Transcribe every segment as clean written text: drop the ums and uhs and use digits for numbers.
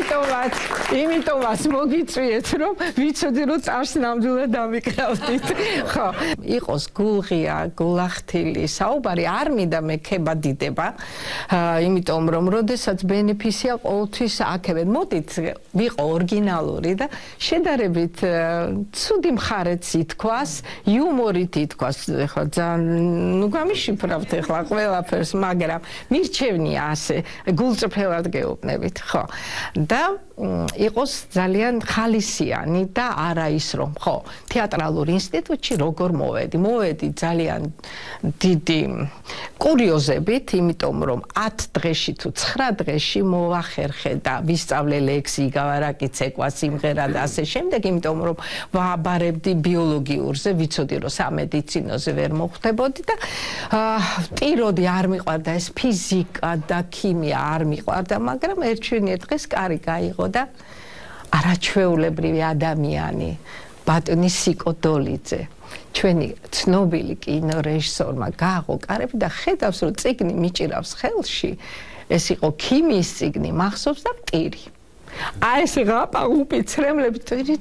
იმიტომაც მოგიწვიეთ, რომ ვიცოდი, რომ წარს ნამდვილად დამიკრავდით. ხო, იყოს გულღია, გულახთილი, საუბარი არ მინდა მე ქება დიდება. იმიტომ რომ როდესაც ბენეფისია ყოველთვის აქებენ. მოდით ვიყო ორიგინალური და შედარებით ცუდი მხარეც ითქვას, იუმორით ითქვას. ხო, ძალიან ნუ გამიშიფრავთ ახლა ყველაფერს, მაგრამ მირჩევნია ასე, გულწრფელად გეუბნებით, ხო. და იყოს ძალიან ხალისიანი და არა ის რომ, ხო, თეატრალურ ინსტიტუტში როგორ მოვედი ძალიან დიდი კურიოზებით, იმიტომ რომ 10 დღეში თუ 9 დღეში მოვახერხე და ვისწავლე ლექსი, იგავარაკი ცეკვა, სიმღერა და ასე შემდეგ, იმიტომ რომ ვაბარებდი ბიოლოგიურზე, ვიცოდი რომ სამედიცინოზე ვერ მოხვდებოდი და ტიროდი არ მიყვარდა ეს ფიზიკა და ქიმია არ მიყვარდა, მაგრამ ერთშვენიერ დღეს კარი გაიღო და არაჩვეულებრივი ადამიანი ბატონი სიკო დოლიძე ჩვენი ცნობილი კინორეჟისორმა გააღო კარები და ხედავს რომ წიგნი მიჭირავს ხელში ეს იყო ქიმიის წიგნი მახსოვს და მტირი აი ეს ღაპა უპიცრემლები მტირი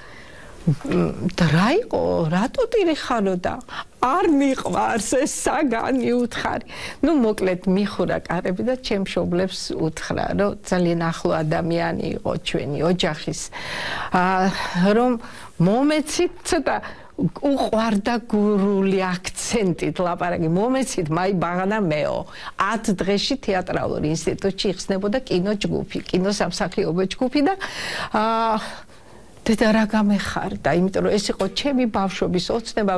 და რა იყო რატო ტირი ხარო და არ მიყვარს ეს საგანი უთხარი ნუ მოკლედ მიხურა კარები და ჩემ მშობლებს უთხრა რომ ძალიან ახლო ადამიანი იყო ჩვენი ოჯახის რომ მომეცით ცოტა უყვარდა გურული აქცენტით ლაპარაკი მომეცით მაი ბაღანა მეო 10 დღეში თეატრალურ ინსტიტუტში იხსნებოდა კინოჯგუფი კინოსამსახიობო ჯგუფი და დედა რა გამეხარდა, იმიტომ რომ ეს იყო ჩემი ბავშვობის ოცნება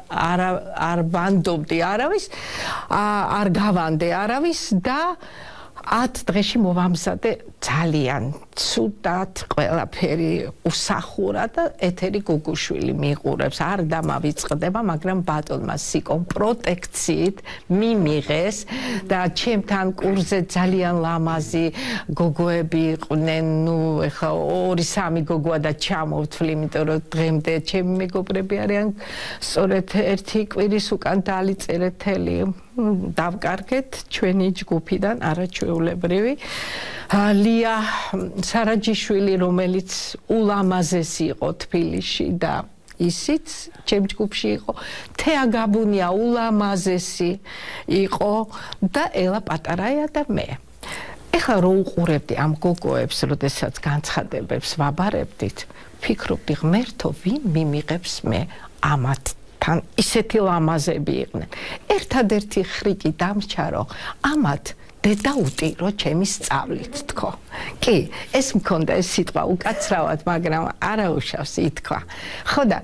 არ ვანდობდი არავის, არ გავანდე არავის და 10 დღეში მოვამზადე ძალიან ცუდად ყველაფერი უსახურა და ეთერი გუგუშვილი მიყურებს არ დამავიწყდება მაგრამ ბატონმა სიკომ პროტექციით მიმიღეს და ჩემთან კურსზე ძალიან ლამაზი გოგოები იყვნენ ნუ ეხლა 2-3 გოგოა და ჩამოვთვლი იმიტომ რომ დღემდე ჩემი მეგობრები არიან სწორედ ერთი კვირის უკან დალიწერეთ თელი დავკარგეთ ჩვენი ჯგუფიდან არაჩვეულებრივი ლია სარაჯიშვილი რომელიც ულამაზესი იყო თბილისში და ისიც ჩემ ჯგუფში იყო თეა გაბუნია ულამაზესი იყო და ელა პატარაია და მე ეხლა რო უყურებდი ამ გოგოებს როდესაც განცხადებებს ვაბარებდით ფიქრობდი ღმერთო ვინ მიმიღებს მე ამათ თან ისეთი ლამაზები იყვნენ ერთადერთი ხრიკი დამრჩა რომ ამათ დედა უტირო ჩემი სწავლით თქო კი ეს მქონდა ეს სიტყვა უკაცრავად მაგრამ არაუშავს ითქვა ხო და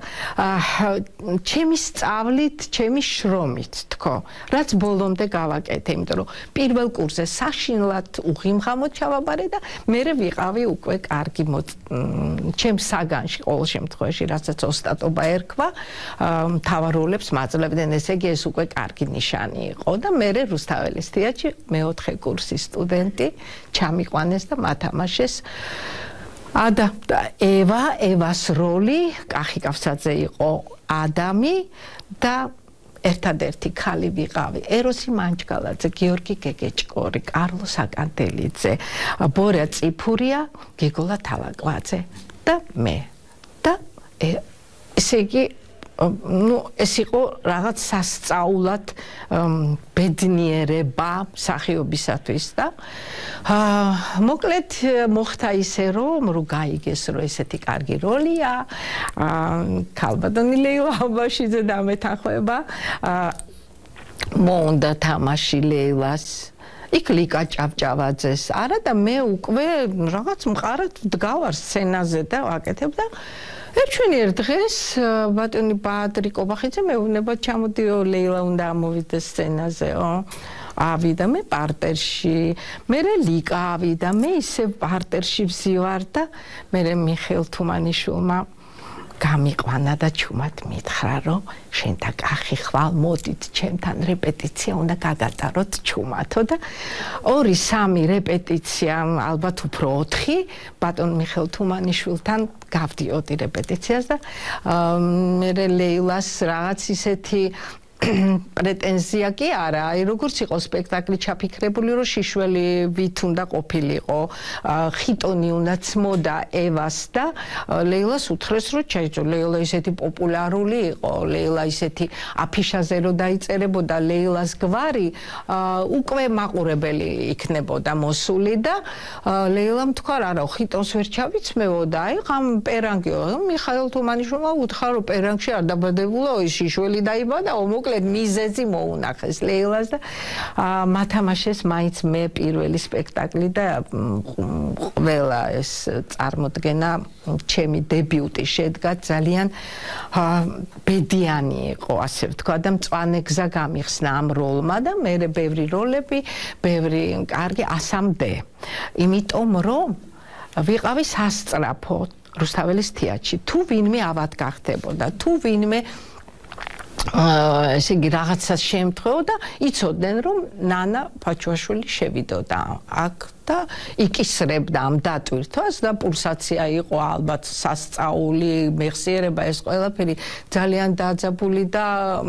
ჩემი სწავლით ჩემი შრომით თქო რაც ბოლომდე გავაკეთე იმიტომ რომ პირველ კურსზე საშინლად უღიმღამოდ ჩავაბარე და მე ვიყავი უკვე კარგი ჩემ საგანში ყოველ შემთხვევაში რასაც ოსტატობა ერქვა მთავარ როლებს მაძლევდნენ ესე იგი ეს უკვე კარგი ნიშანი იყო და მე რუსთაველის თეატრში მეოთხე კურსის სტუდენტი ჩამიყვანეს და მათამაშეს ადა და ევას როლი კახი კავსაძე იყო ადამი და ერთადერთი ქალი ვიყავი ეროსი მანჯგალაძე გიორგი გეგეჭკორი კარლო საკანტელიძე ბორა წიფურია გეგოლა თალაკვაძე და მე და ესე იგი ну ეს იყო რაღაც სასწაულად ბედნიერება მსახიობისათვის და მოკლედ მოხდა ისე რომ გაიგეს რომ ესეთი კარგი როლია ქალბატონი ლეილა აბაშიძე დამეთანხმება მონდა თამაში ლეილას იქ ლიკა ჭავჭავაძეს არა და მე უკვე რაღაც მყარად ვდგავარ სცენაზე და ვაკეთებ და ერთვენიერ დღეს ბატონი ბაადრი კობახიძე მეუბნება ჩამოდიო ლეილა უნდა ამოვიდეს სცენაზეო ავიდა მე პარტერში მე ლიკა ავიდა მე ისე პარტერში ვზივარ და მე მიხეილ თუმანიშვილმა გამიყვანა და ჩუმად მითხრა რომ შენ და კახი ხვალ მოდით ჩემთან რეპეტიცია უნდა გაგატაროთ ჩუმათო და 2-3 რეპეტიცია ალბათ უფრო 4 ბატონ მიხეილ თუმანიშვილთან გავდიოდი რეპეტიციას და მე ლეილას რაღაც ისეთი პრეტენზია კი არა, აი როგორც იყო სპექტაკლი ჩაფიქრებული, რომ შიშველი ვით უნდა ყოფილიყო, ხიტონი უნდა ცმოდა ევას და ლეილას უთხრეს, რომ ჩაიჭო, ლეილა ისეთი პოპულარული იყო, ლეილა ისეთი აფიშაზე რომ დაიწერებოდა ლეილას გვარი, უკვე მაყურებელი იქნებოდა მოსული და ლეილამ თქვა, რა ხიტონს ვერ ჩავიცმევო და აი ხამ პერანგიო, მიხაილ თუმანიშვილმა უთხრა, რომ პერანგში არ დაბადებულა, ის შიშველი დაიბადა, მოკლედ მიზეზი მოუნახეს ლეილას და მათამაშეს მაინც მე პირველი სპექტაკლი და ყველა ეს წარმოდგენა ჩემი დებიუტი შედგა ძალიან ბედიანი იყო, ასე ვთქვა და მწვანე გზა გამიხსნა ამ როლმა და მე ბევრი როლები, ბევრი კარგი 100-მდე. იმიტომ რომ ვიყავი სასწრაფო რუსთაველის თეატრში. თუ ვინმე ავად გახდებოდა, თუ ვინმე ესე იგი რაღაცას შემთხვეოდა, იცოდნენ რომ ნანა ფაჩუაშვილი შევიდოდა აქ და იკისრებდა ამ დატვირთვას და პულსაცია იყო ალბათ სასწაული, მეხსიერება ეს ყველაფერი ძალიან დაძაბული და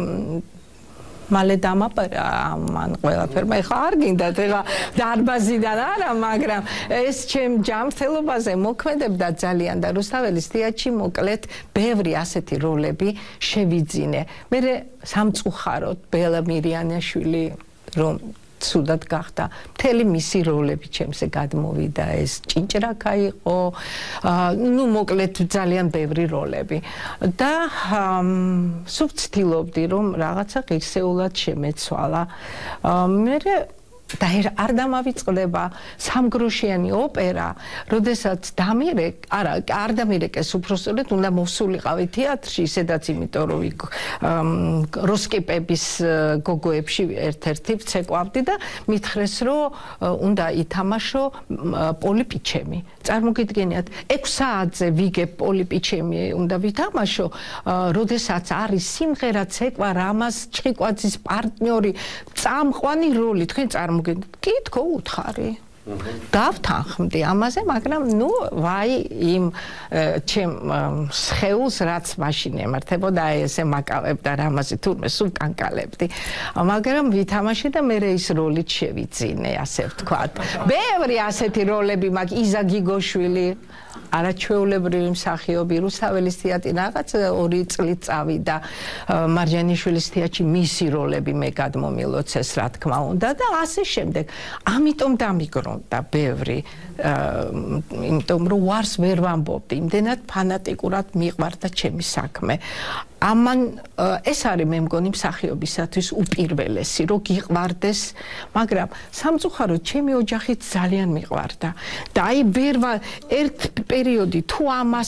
მალე დამაპარა მან ყველაფერმა ეხლა არ გინდათ ეხლა დარბაზიდან არა მაგრამ ეს ჩემ ჯანმრთელობაზე მოქმედებდა ძალიან და რუსთაველის თეატრში მოკლედ ბევრი ასეთი როლები შევიძინე მე სამწუხაროდ ბელა მირიანაშვილი რომ ცუდად გახდა მთელი მისი როლები ჩემზე გადმოვიდა ეს ჭინჭრაკა იყო ну მოკლედ ძალიან ბევრი როლები და სულ ვცდილობდი რომ რაღაცა ღირსეულად შემეცვალა მე და არ დამავიწყდება სამგროშიანი ოპერა, როდესაც არ დამირეკეს უბრალოდ უნდა მოვსულიყავი თეატრში, ისედაც იმიტომ რომ იქ როსკიპების გოგოებში ერთ-ერთი ვცეკვავდი და მითხრეს რომ უნდა ითამაშო პოლი პიჩემი. წარმოგიდგენიათ, 6 საათზე ვიგებ პოლი პიჩემი უნდა ვითამაშო, როდესაც არის სიმღერა ცეკვა, რამას ჩხიკვაძის პარტნიორი, წამყვანი როლი, თქვენ კი თქო უთხარი დავთანხმდი ამაზე მაგრამ ნუ ვაი იმ ჩემ სხეულს რაც მაშინ ემართებოდა ესე მაკავებდა რამაზე თურმე სულ კანკალებდი მაგრამ ვითამაშე და მე ის როლით შევიძინე ასე ვთქვათ ბევრი ასეთი როლები მაქვს იზა გიგოშვილი არაჩვეულებრივი მსახიობი რუსთაველის თეატრი რაღაც 2 წლით წავიდა მარჯანიშვილის თეატრში მისი როლები მე გადმომილოცეს რა თქმა უნდა და ასე შემდეგ ამიტომ დამიგრონდა ბევრი იმიტომ რომ ვარს ვერ ვამბობდი იმდენად ფანატიკურად მიყვარდა ჩემი საქმე ამან ეს არის მე მგონი მსახიობისათვის უპირველესი რომ გიყვარდეს მაგრამ სამწუხაროდ ჩემი ოჯახით ძალიან მიყვარდა და აი ერთ პერიოდი თუ ამას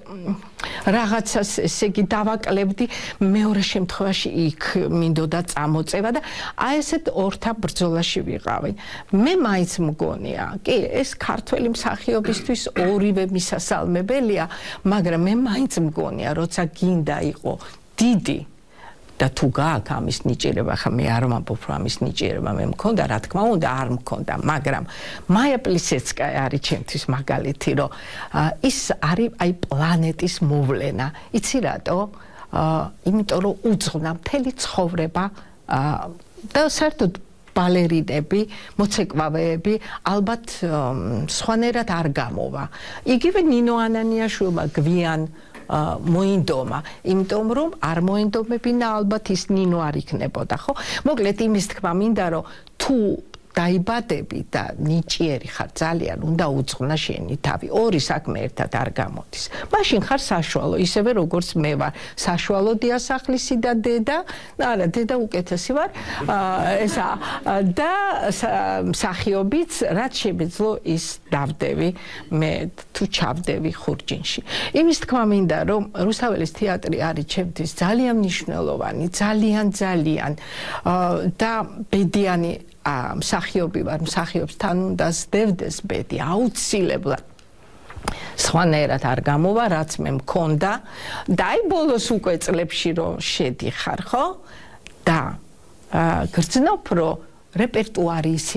რაღაცას ესე იგი დავაკლებდი მეორე შემთხვევაში იქ მინდოდა წამოწევა და აი ესეთ ორთა ბრძოლაში ვიყავი მე მაინც მგონია კი ეს ქართველი მსახიობისთვის ორივე მისასალმებელია მაგრამ მე მაინც მგონია როცა გინდა იყო დიდი და თუ გააქვს ამის ნიჭიერება ხა მე არ ვამბობ რომ ამის ნიჭიერება მე მქონდა რა თქმა უნდა არ მქონდა მაგრამ მაია პლისეცკაია არის ჩემთვის მაგალითი რომ ის არის აი პლანეტის მოვლენა იცი რატო იმიტომ რომ უძღვნა მთელი ცხოვრება და საერთოდ ბალერინები, მოცეკვავეები ალბათ სხვანაირად არ გამოვა. იგივე ნინო ანანიაშვილმა გვიან მოინდომა, იმიტომ რომ არ მოინდომებინა ალბათ ის ნინო არ იქნებოდა, ხო? მოკლედ იმის თქმა მინდა რომ თუ დაიბადები და ნიჭიერი ხარ ძალიან უნდა უძღვნა შენი თავი. ორი საქმე ერთად არ გამოდის. მაშინ ხარ საშუალო, ისევე როგორც მე ვარ. საშუალო დიასახლისი და დედა, არა, დედა უკეთესი ვარ. ესა და მსახიობიც რაც შემეძლო ის დავდევი მე თუ ჩავდევი ხურჯინში. იმის თქმა მინდა რომ რუსთაველის თეატრი არის ჩემთვის ძალიან მნიშვნელოვანი, ძალიან და ბედიანი მსახიობი ვარ, მსახიობს თან უნდა სდევდეს ბედი, აუცილებლად. სხვანაირად არ გამოვა, რაც მე მქონდა. და აი ბოლოს უკვე წლებში რომ შედიხარ, ხო? და გრძნობ, რომ რეპერტუარი ისე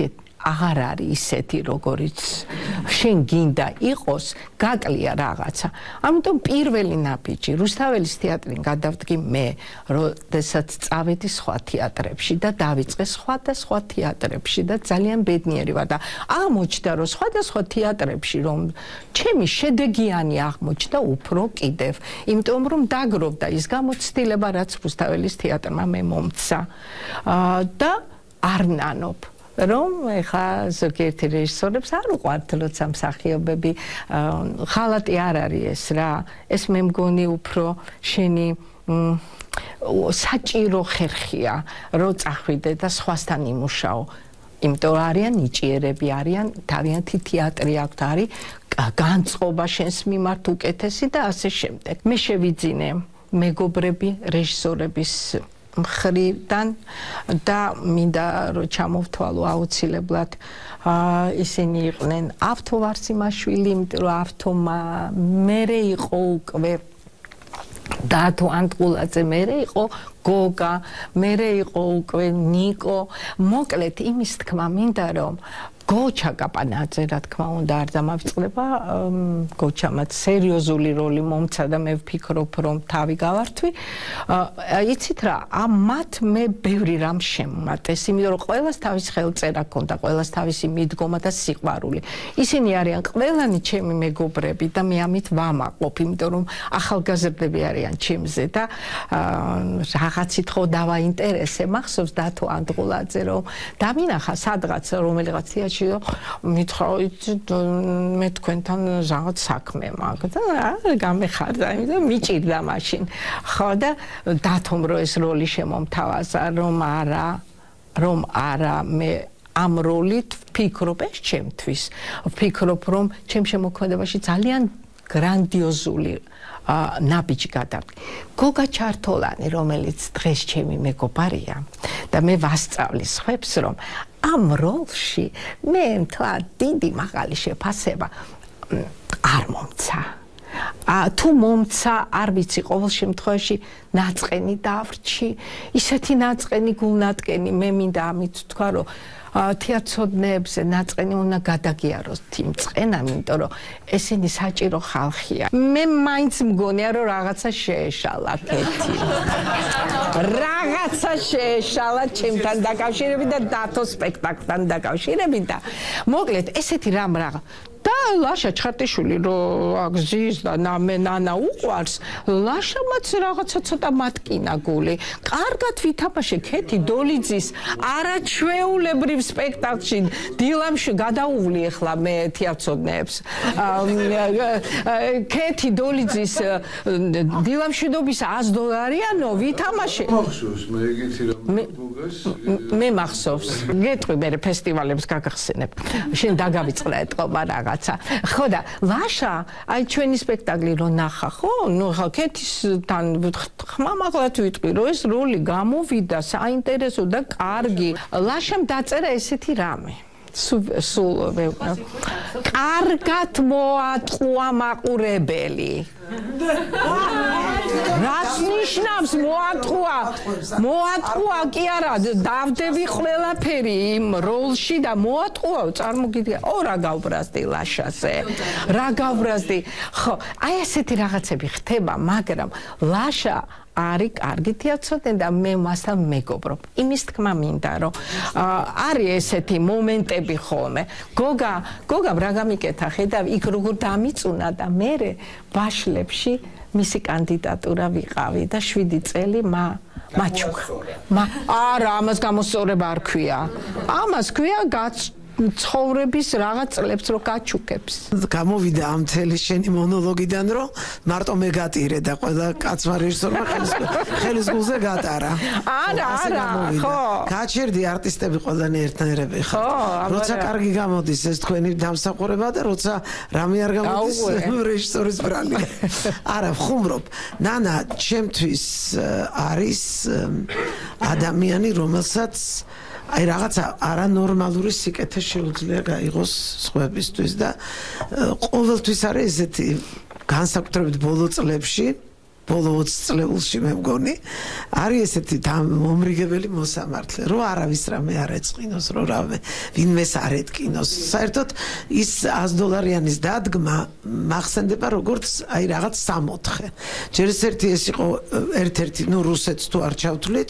აღარ არის ისეთი როგორიც შენ გინდა იყოს გაკლია რაღაცა ამიტომ პირველი ნაბიჯი რუსთაველის თეატრიდან გადავდგი მე როდესაც წავედი სხვა თეატრებში და დავიწყე სხვა თეატრებში და ძალიან ბედნიერი ვარ და აღმოჩნდა რომ სხვადასხვა თეატრებში რომ ჩემი შედეგიანი აღმოჩნდა უფრო კიდევ იმიტომ რომ დაგროვდა ის გამოცდილება რაც რუსთაველის თეატრმა მე მომცა და არ ნანობ რომ ეხა ზოგიერთი რეჟისორებს არ უყვართ როცა მსახიობები ხალატი არ არის ეს რა ეს მე მგონი უფრო შენი საჭირო ხერხია რომ წახვიდე და სხვასთან იმუშაო იმიტომ არიან ნიჭიერები არიან თავიანთი თეატრი აქვთ არის განწყობა შენს მიმართ უკეთესი და ასე შემდეგ მე შევიძინე მეგობრები რეჟისორების მხრიდან და მინდა რომ ჩამოვთვალო აუცილებლად ისინი იყვნენ ავთო ვარსიმაშვილი იმიტომ რომ ავთომა მერე იყო უკვე დათო ანტყულაძე მერე იყო გოგა მერე იყო უკვე ნიკო მოკლედ იმის თქმა მინდა რომ გოჩა კაპანაძე რა თქმა უნდა არ დამავიწყდება გოჩამაც სერიოზული როლი მომცა და მე ვფიქრობ რომ თავი გავართვი იცით რა მათ მე ბევრი რამ შემმატეს იმიტომ რომ ყველას თავის ხელწერა ჰქონდა ყველას თავისი მიდგომა და სიყვარული ისინი არიან ყველანი ჩემი მეგობრები და მე ამით ვამაყობ იმიტომ რომ ახალგაზრდები არიან ჩემზე და რაღაცით ხო დავაინტერესე მახსოვს დათო ანტყულაძე რომ დამინახა სადღაც რომელიღაც მითხრა მე თქვენთან რაღაც საქმე მაქვს და გამეხარდა იმიტომ მიჭირდა მაშინ ხო და დათომ რომ ეს როლი შემომთავაზა რომ არა მე ამ როლით ვფიქრობ ეს ჩემთვის ვფიქრობ რომ ჩემ შემოქმედებაში ძალიან გრანდიოზული ნაბიჯი გადავდგა გოგა ჩართოლანი რომელიც დღეს ჩემი მეგობარია და მე ვასწავლის ხებს რომ ამ როლში მე თქვა დიდი მაღალი შეფასება არ მომცა თუ მომცა არ ვიცი ყოველ შემთხვევაში ნაწყენი დავრჩი ისეთი ნაწყენი გულნატკენი მე მინდა ამით თქვა რომ თეატროდნებზე ნაწყენი უნდა გადაგიაროს იმ წყენამ იმიტომ რომ ესენი საჭირო ხალხია მე მაინც მგონია რომ რაღაცა შეეშალა კეთი რაღაცა შეეშალა ჩემთან დაკავშირებით და დათო სპექტაკლთან დაკავშირებით და მოკლედ ესეთი რამ რაღა და ლაშა ჩხარტიშვილი რომ აგზის და მე ნანა უყვარს ლაშამაც რაღაცა ცოტა მატკინა გული კარგად ვითამაშე ქეთი დოლიძის არაჩვეულებრივ სპექტაკლში დილამში გადაუვლი ახლა მე თეატროდნებს ქეთი დოლიძის დილამშვიდობის $100 ვითამაშე მახსოვს მე იგიცი რომ გოგას მე მახსოვს გეტყვი მე ფესტივალებს გაგახსენებ შენ დაგავიწყდა ეთყობა რაღაცა ხო და ლაშა აი ჩვენი სპექტაკლი რო ნახა ხო ნუ ხა ქეთისთან ხმამაღლად ვიტყვი რომ ეს როლი გამოვიდა საინტერესო და კარგი ლაშამ დაწერა ესეთი რამე სულ კარგად მოატყუა მაყურებელი რას ნიშნავს მოატყუა კი არა დავდები ყველაფერი იმ როლში და მოატყუა წარმოგიდგენთ რა გავბრაზდი ლაშაზე რა გავბრაზდი ხო აი ესეთი რაღაცები ხდება მაგრამ ლაშა არის კარგი თეატროდნე და მე მასთან მეგობრობ. იმის თქმა მინდა რომ არის ესეთი მომენტები ხოლმე. გოგა რა გამიკეთა ხედავ იქ როგორ დამიწუნა და მე ბაშლებში მისი კანდიდატურა ვიყავი და 7 წელი მაჩუქა. არა, ამას გამოსწორება არ ქვია. ამას ქვია ცხოვრების რაღაც წლებს რო გაჩუქებს. გამოვიდა ამ თელი შენი მონოლოგიდან რომ მარტო მე გატირე და ყველა კაცმა რეჟისორმა ხელის გულზე გატარა. არა, ხო. გაჩერდი არტისტები ყველანი ერთნაირები ხო? როცა კარგი გამოდის ეს თქვენი დამსახურება და როცა რამე არ გამოდის რეჟისორის ბრალი. არა, ხუმრობ. ნანა, ჩემთვის არის ადამიანი, რომელსაც აი რაღაცა არანორმალური სიკეთე შეუძლია გაიღოს სხვებისთვის და ყოველთვის არის ესეთი განსაკუთრებით ბოლო წლებში ბოლო 20 წლებში მე მგონი არის ესეთი მომრიგებელი მოსამართლე რომ არავის რამე არ ეწყინოს რომ რამე ვინმეს არ ეთკინოს საერთოდ ის $100-იანის დადგმა მახსენდება როგორც აი რაღაც 64 ჯერ ეს იყო ერთ-ერთი რუსეთს თუ არ ჩავთვლით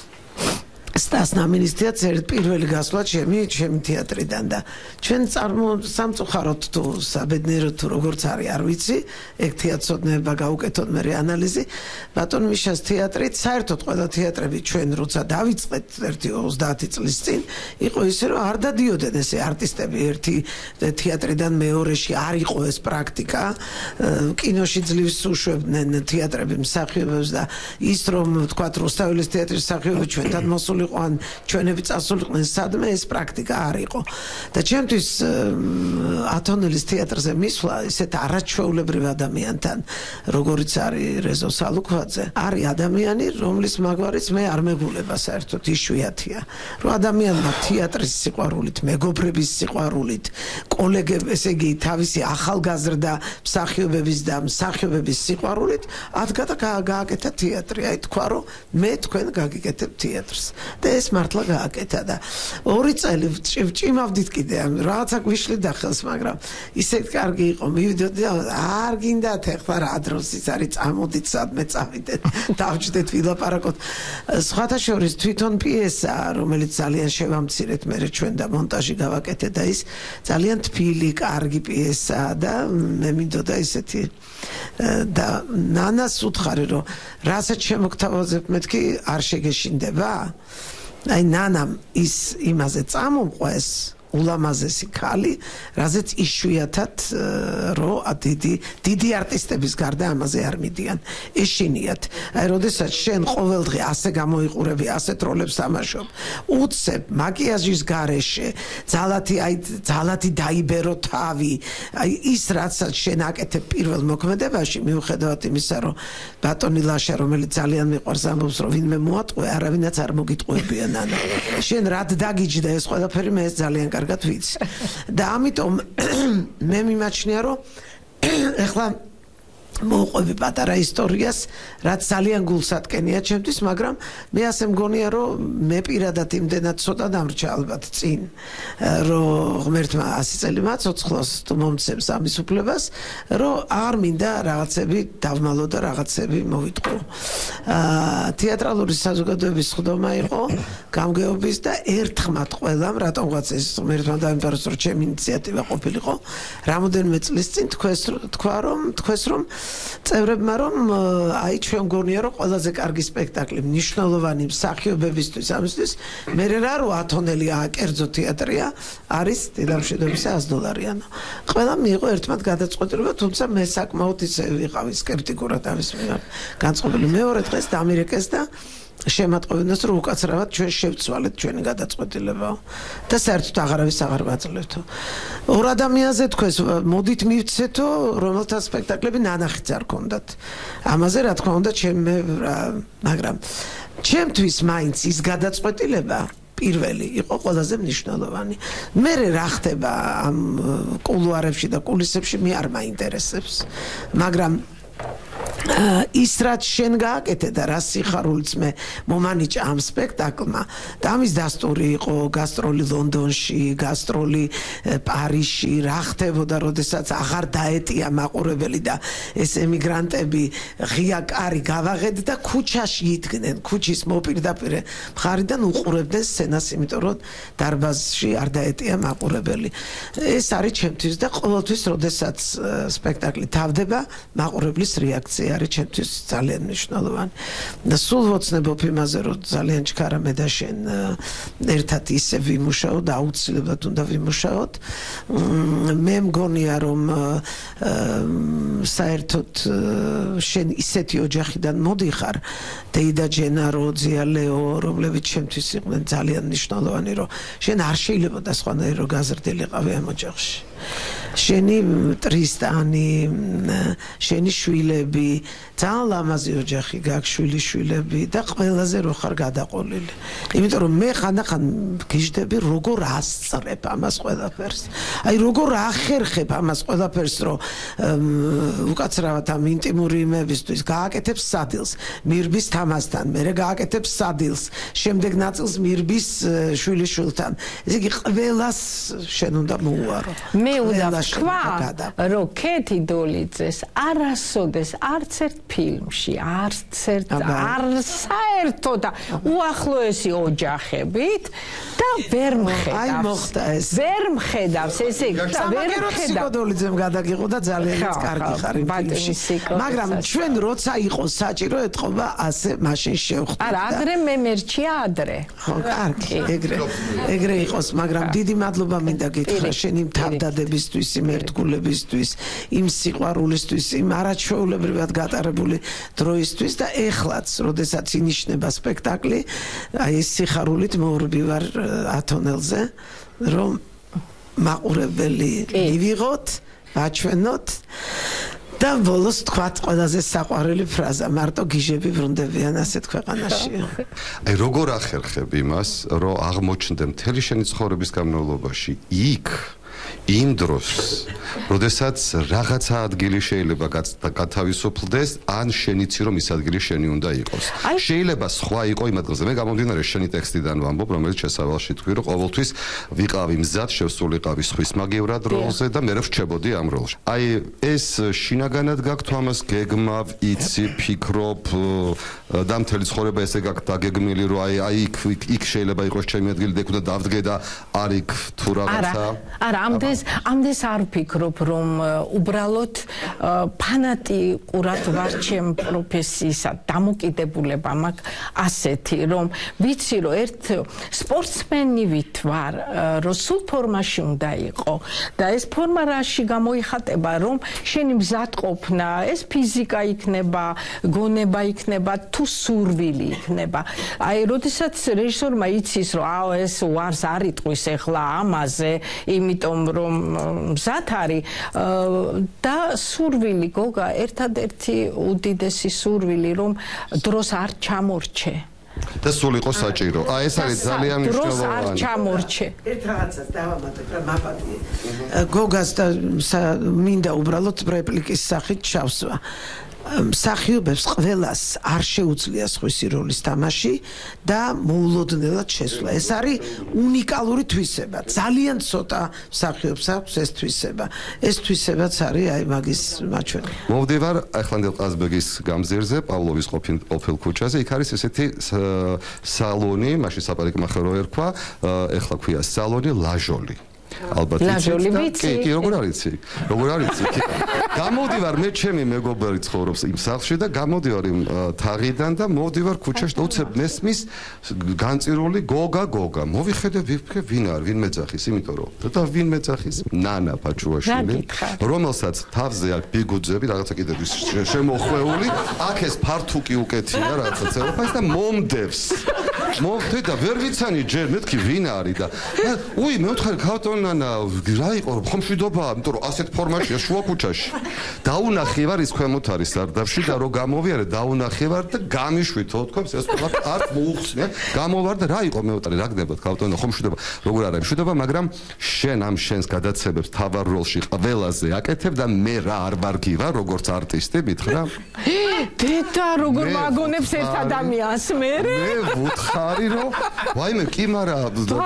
Stas naministriaț პირველი გასვლა ჩემი თეატრიდან და ჩვენ სამწუხაროდ თუ საბედნიეროდ თუ როგორც არის არ ვიცი ეგ თეატროდნება გაუკეთოთ მე ანალიზი ბატონ მიშას თეატრით საერთოდ ყველა თეატრები ჩვენ როცა დავიწყეთ 30 წლის წინ იყო ისე რომ არ დადიოდნენ ესე არტისტები ერთი თეატრიდან მეორეში არ იყო ეს პრაქტიკა კინოში ძლივს უშვებდნენ თეატრები მსახიობებს და ის რომ თქვა რუსთაველის თეატრის მსახიობი ჩვენთან მოსული ან ჩვენები წასულიყვნენ სადმე ეს პრაქტიკა არ იყო და ჩემთვის ათონელის თეატრზე მისვლა ისეთ არაჩვეულებრივ ადამიანთან როგორიც არის რეზო სალუქვაძე არის ადამიანი რომლის მაგვარიც მე არ მეგულება საერთოდ იშვიათია რომ ადამიანმა თეატრის სიყვარულით მეგობრების სიყვარულით კოლეგებს ესე იგი თავისი ახალგაზრდა მსახიობების და მსახიობების სიყვარულით გააკეთა თეატრი აი თქვა რომ მე თქვენ გაგიკეთებ თეატრს და ეს მართლა გააკეთა და 2 წელი ჭიმავდით კიდე რაღაცა გვიშლი და ხელს მაგრამ ისე კარგი იყო მივიდოდი არ გინდათ ეხლა რა დროს ის არის წამოდით სადმე წავიდეთ დავჭდეთ ვილაპარაკოთ სხვათა შორის თვითონ პიესა რომელიც ძალიან შევამცირეთ მე ჩვენ და მონტაჟი გავაკეთე და ის ძალიან თბილი კარგი პიესაა და მე მინდოდა ისეთი და ნანას უთხარი რომ რასაც შემოგთავაზებ მეთქი არ შეგეშინდება აი ნანამ ის იმაზე წამომყვეს ულამაზესი ქალი რაზეც იშვიათად რო დიდი არტისტების გარდა ამაზე არ მიდიან ეშინიათ აი როდესაც შენ ყოველდღე ასე გამოიყურები ასეთ როლებს თამაშობ უცებ მაკიაჟის გარეშე ძალათი დაიბერო თავი აი ის რაცაც შენ აკეთებ პირველ მოქმედებაში მიუხედავად იმისა რომ ბატონი ლაშა რომელიც ძალიან მიყვარს ამბობს რომ ვინმე მოატყვე არავინაც არ მოგიტყვებიან ანა შენ რად დაგიჯდა ეს ყველაფერი მე ეს ძალიან კარგად ვიცი და ამიტომ მე მიმაჩნია რომ ეხლა მოყვები პატარა ისტორიას რაც ძალიან გულსატკენია ჩემთვის მაგრამ მე ასე მგონია რომ მე პირადად იმდენად ცოტა დამრჩა ალბათ წინ რომ ღმერთმა 100 წელი მაცოცხლოს თუ მომცემს ამის უფლებას რომ არ მინდა რაღაცები დავმალო და რაღაცები მოვიტყო თეატრალური საზოგადოების ხდომა იყო გამგეობის და ერთხმად ყველამ რატომღაც ეს ღმერთმა დაიმთავროს რომ ჩემი ინიციატივა ყოფილიყო რამოდენიმე წლის წინ თქვა რომ წევრებმა რომ აი ჩვენ გონია რომ ყველაზე კარგი სპექტაკლი მნიშვნელოვანი მსახიობებისთვის ამისთვის მე რა რო ათონელი კერძო თეატრია არის დილამშვიდობის $100 ყველა მიიღო ერთმანეთ გადაწყვეტილება თუმცა მე საკმაოდ ისე ვიყავი სკეპტიკურად ამის განწყობილი მეორე დღეს დამირეკეს და შემატყობინოს რომ უკაცრავად ჩვენ შევცვალეთ ჩვენი გადაწყვეტილება და საერთოდ აღარავის აღარ ვაძლევთო ორ ადამიანზე თქვეს მოდით მივცეთო რომელთა სპექტაკლები ნანახიც არ ქონდათ ამაზე რა თქმა უნდა მაგრამ ჩემთვის მაინც ის გადაწყვეტილება პირველი იყო ყველაზე მნიშვნელოვანი მე რა ხდება ამ კულუარებში და კულისებში მე არ მაინტერესებს მაგრამ ის რაც შენ გააკეთე და რა სიხარულიც მე მომანიჭა ამ სპექტაკლმა და ამის დასტური იყო გასტროლი ლონდონში გასტროლი პარიზში რა ხდებოდა როდესაც აღარ დაეტია მაყურებელი და ეს ემიგრანტები ღია კარი გავაღედ და ქუჩაში იდგნენ ქუჩის მოპირდაპირე მხარიდან უყურებდნენ სცენას იმიტომ რომ დარბაზში არ დაეტია მაყურებელი ეს არის ჩემთვის და ყოველთვის როდესაც სპექტაკლი თავდება მაყურებლის რეაქცია არის ჩემთვის ძალიან მნიშვნელოვანი და სულ ვოცნებობ იმაზე რომ ძალიან ჩქარა მე და შენ ერთად ისე ვიმუშაოთ და აუცილებლად უნდა ვიმუშაოთ მე მგონია რომ საერთოდ შენ ისეთი ოჯახიდან მოდიხარ დეიდა ჯენარო ძია ლეო რომლებიც ჩემთვის იყვნენ ძალიან მნიშვნელოვანი რომ შენ არ შეიძლებოდა სხვანაირი რომ გაზრდილიყავი ამ ოჯახში შენი ტრისტანი, შენი შვილები, ძალიან ლამაზი ოჯახი გაქვს, შვილიშვილები და ყველაზე რო ხარ გადაყოლილი. იმიტომ რომ მე ხანდახან გიждები როგორ ასწრებ ამას ყველაფერს. აი როგორ ახერხებ ამას ყველაფერს, რომ უკაცრავად ამ ინტიმური იმებისთვის გააკეთებს სადილს, მირბის თამასთან, მერე გააკეთებს სადილს, შემდეგ ნაწილს მირბის შვილიშვილთან. ესე იგი ყველას შენ უნდა მოუარო. მე უნდა ვთქვა, რომ ქეთი დოლიძეს არასოდეს არც ერთ ფილმში, არც ერთ საერთოდ უახლოესი ოჯახებით და ვერ მხედავს. აი მოხდა ეს. ვერ მხედავს, ესე იგი, ვერ მხედავს. დოლიძემ გადაგიყო და ძალიან კარგი ხარ იმ ფილმში. მაგრამ ჩვენ როცა იყოს საჭირო ეთყობა ასე მაშინ შევხვდით. არა, ადრე მე მერჩია ადრე. ხო, კარგი, ეგრე იყოს, მაგრამ დიდი მადლობა მინდა გითხრა შენი თავდადებისთვის, იმ ერთგულებისთვის, იმ სიყვარულისთვის, იმ არაჩვეულებრივად გატარებული დროისთვის და ეხლაც, როდესაც ინიშნება სპექტაკლი, აი ეს სიხარულით მოვრბივარ ათონელზე, რომ მაყურებელი მივიღოთ, აჩვენოთ და ბოლოს თქვათ ყველაზე საყვარელი ფრაზა, მარტო გიჟები ვრუნდებიან ასეთ ქვეყანაში. აი როგორ ახერხებ იმას, რომ აღმოჩნდე მთელი შენი ცხოვრების განმავლობაში იქ იმ დროს, როდესაც რაღაცა ადგილი შეიძლება გათავისუფლდეს, ან შენიცი რომ ის ადგილი შენი უნდა იყოს. შეიძლება სხვა იყო იმ ადგილზე. მე გამომდინარე შენი ტექსტიდან ვამბობ, რომელიც შესავალში თქვი, რომ ყოველთვის ვიყავი მზად შევსულიყავი სხვის მაგივრად როლზე და მე რჩებოდი ამ როლში. აი ეს შინაგანად გაქვთ ამას გეგმა, იცი, ფიქრობ და მთელი ცხოვრება ესე გაქვთ დაგეგმილი, რომ აი იქ შეიძლება იყოს ჩემი ადგილი და იქ უნდა დავდგე და არ იქ თუ რაღაცა. არა, ამდენს არ ვფიქრობ, რომ უბრალოდ ფანატიკურად ვარ ჩემ პროფესიისა, დამოკიდებულება მაქვს ასეთი, რომ ვიცი, რომ ერთ სპორტსმენი ვარ, რომ სულ ფორმაში უნდა იყო და ეს ფორმა რაში გამოიხატება, რომ შენი მზადყოფნა, ეს ფიზიკა იქნება, გონება იქნება, თუ სურვილი იქნება. აი, როდესაც რეჟისორმა იცის, რომ ეს უარს არ იტყვის ახლა ამაზე, იმიტომ რომ მზად არის და სურვილი გოგა ერთადერთი უდიდესი სურვილი რომ დროს არ ჩამორჩე და სულ იყო საჭირო. აი ეს არის ძალიან მნიშვნელოვანი. დროს არ ჩამორჩე. ერთ რაღაცას დავამატებ რა მაპატიე. გოგას და მინდა უბრალოდ რეპლიკის სახით ჩავსვა. მსახიობებს ყველას არ შეუძლია სხვისი როლის თამაში და მოულოდნელად შესვლა. ეს არის უნიკალური თვისება. ძალიან ცოტა მსახიობს აქვს ეს თვისება. ეს თვისებაც არის აი მაგის მაჩვენებელი. მოვდივარ ახლანდელ ყაზბეგის გამზირზე, პავლოვის ყოფილ ქუჩაზე. იქ არის ესეთი სალონი, მაშინ საპარიკმახერო ერქვა, ეხლა ქვია სალონი ლაჟოლი. ალბათ იცით. კი, როგორ არის? როგორ არის? გამოდივარ მე ჩემი მეგობარი ცხოვრობს იმ სახლში და გამოდივარ იმ თაღიდან და მოვდივარ ქუჩაში და უცებ მესმის განწირული გოგა. მოვიხედე ვიფიქრე ვინ არის, ვინ მეძახის, იმიტომ რომ და ვინ მეძახის? ნანა ფაჩუაშვილი, რომელსაც თავზე აქვს ბიგუძები, რაღაცა კიდევ შემოხვეული, აქ ეს ფართუკი უკეთია რაღაცა ცელოფანს და მომდევს. მოვდე და ვერ ვიცანი ჯერ მეთქი ვინ არის და უი მე ვთხარი ქავტონანა რა იყო ხომ მშვიდობაა იმიტომ რომ ასეთ ფორმაშია შუა ქუჩაში დაუნახე ვარ ის ქვემოთ არის სარდაფში და რო გამოვიარე დაუნახე ვარ და გამიშვითო თქოს ეს ყველაფერი არ მოუხსნე გამოვარ და რა იყო მე ვთარი რა გნებოდ ქავტონა ხომ მშვიდობა როგორ არის მშვიდობა მაგრამ შენ ამ შენს გადაცემებს თავარ როლში ყველაზე აკეთებ და მე რა არ ვარგივარ როგორც არტისტი მითხრა დედა როგორ მაგონებს ერთ ადამიანს მე ვუთხარი რომ ვაიმე კი მარა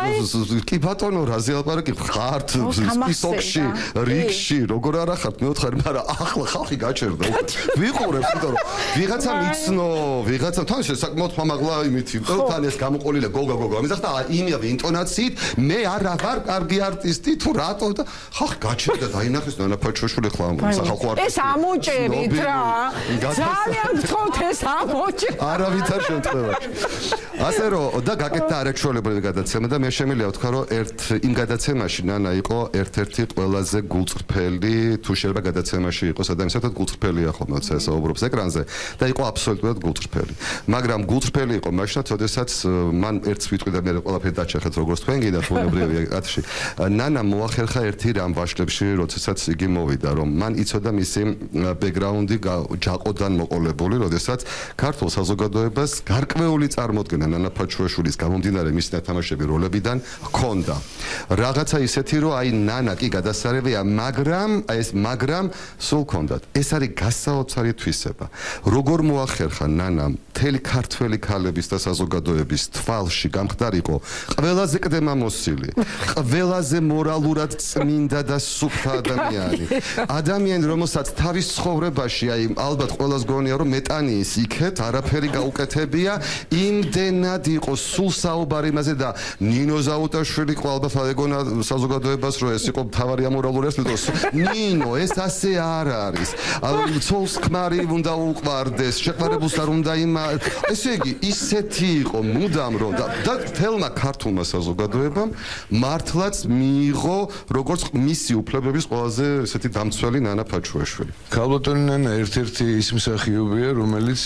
კი ბატონო რაზე ალპარაკი ხართ სპისოკში რიგში როგორ არა ხართ მე ვუთხარი მაგრამ ახლა ხალხი გაჩერდა ვიყურებ იმიტომ რომ ვიღაცა მიცნო ვიღაცა თან საკმაოდ ხმამაღლა იმით იმიტომ რომ თან ეს გამოყოლილი გოგა ამიზახ და იმავე ინტონაციით მე არა ვარ კარგი არტისტი თუ რატო და ხალხი გაჩერდა დაინახეს ნანა ფაჩოშვილი ხლა სახალხო არტისტი ეს ამოჭერით რა ძალიან გთხოვთ ეს ამოჭერით არავითარ შემთხვევაში ასე რომ და გაკეთდა არაჩვეულებრივი გადაცემა და მე შემიძლია ვთქვა რომ იმ გადაცემაში ნანა იყო ერთ-ერთი ყველაზე გულწრფელი თუ შეიძლება გადაცემაში იყოს ადამიანს ერთად გულწრფელია ხოლმე როცა საუბრობს ეკრანზე და იყო აბსოლუტურად გულწრფელი მაგრამ გულწრფელი იყო მაშინ როდესაც მან ერთს ვიტყვი და მე ყველაფერი დაჩახეთ როგორც თქვენ გინდათ ბუნებრივი კაცში ნანა მოახერხა ერთი რამ ვაშლებში როდესაც იგი მოვიდა რომ მან იცოდა მისი ბექგრაუნდი ჯაყოდან მოყოლებული როდესაც ქართულ საზოგადოებას გარკვეული წარმოდგენა ნანა ფაჩუაშვილის გამომდინარე მის ნათამაშები როლებიდან ჰქონდა რაღაცა ისეთი რომ აი ნანა კი გადასარევია მაგრამ სულ ჰქონდათ ეს არის გასაოცარი თვისება როგორ მოახერხა ნანა მთელი ქართველი ქალების და საზოგადოების თვალში გამხდარიყო ყველაზე კდემამოსილი ყველაზე მორალურად წმინდა და სუფთა ადამიანი რომელსაც თავის ცხოვრებაში აი ალბათ ყველას გონია რომ მეტანიის იქეთ არაფერი გაუკეთებია იმდენად იყო სულ საუბარი იმაზე და ნინო ზაუტაშვილი ყო ალბათ ეგონა საზოგადოებას რომ ეს იყო მთავარი ამორალური ასლიტოს ნინო ეს ასე არ არის ცოლს ქმარი უნდა უყვარდეს შეყვარებულს არ უნდა ესე იგი ისეთი იყო მუდამ რომ და თელმა ქართულმა საზოგადოებამ მართლაც მიიღო როგორც მისი უფლებების ყველაზე ესეთი დამცველი ნანა ფაჩუაშვილი ქალბატონი ნანა ერთ-ერთი ის მსახიობია რომელსაც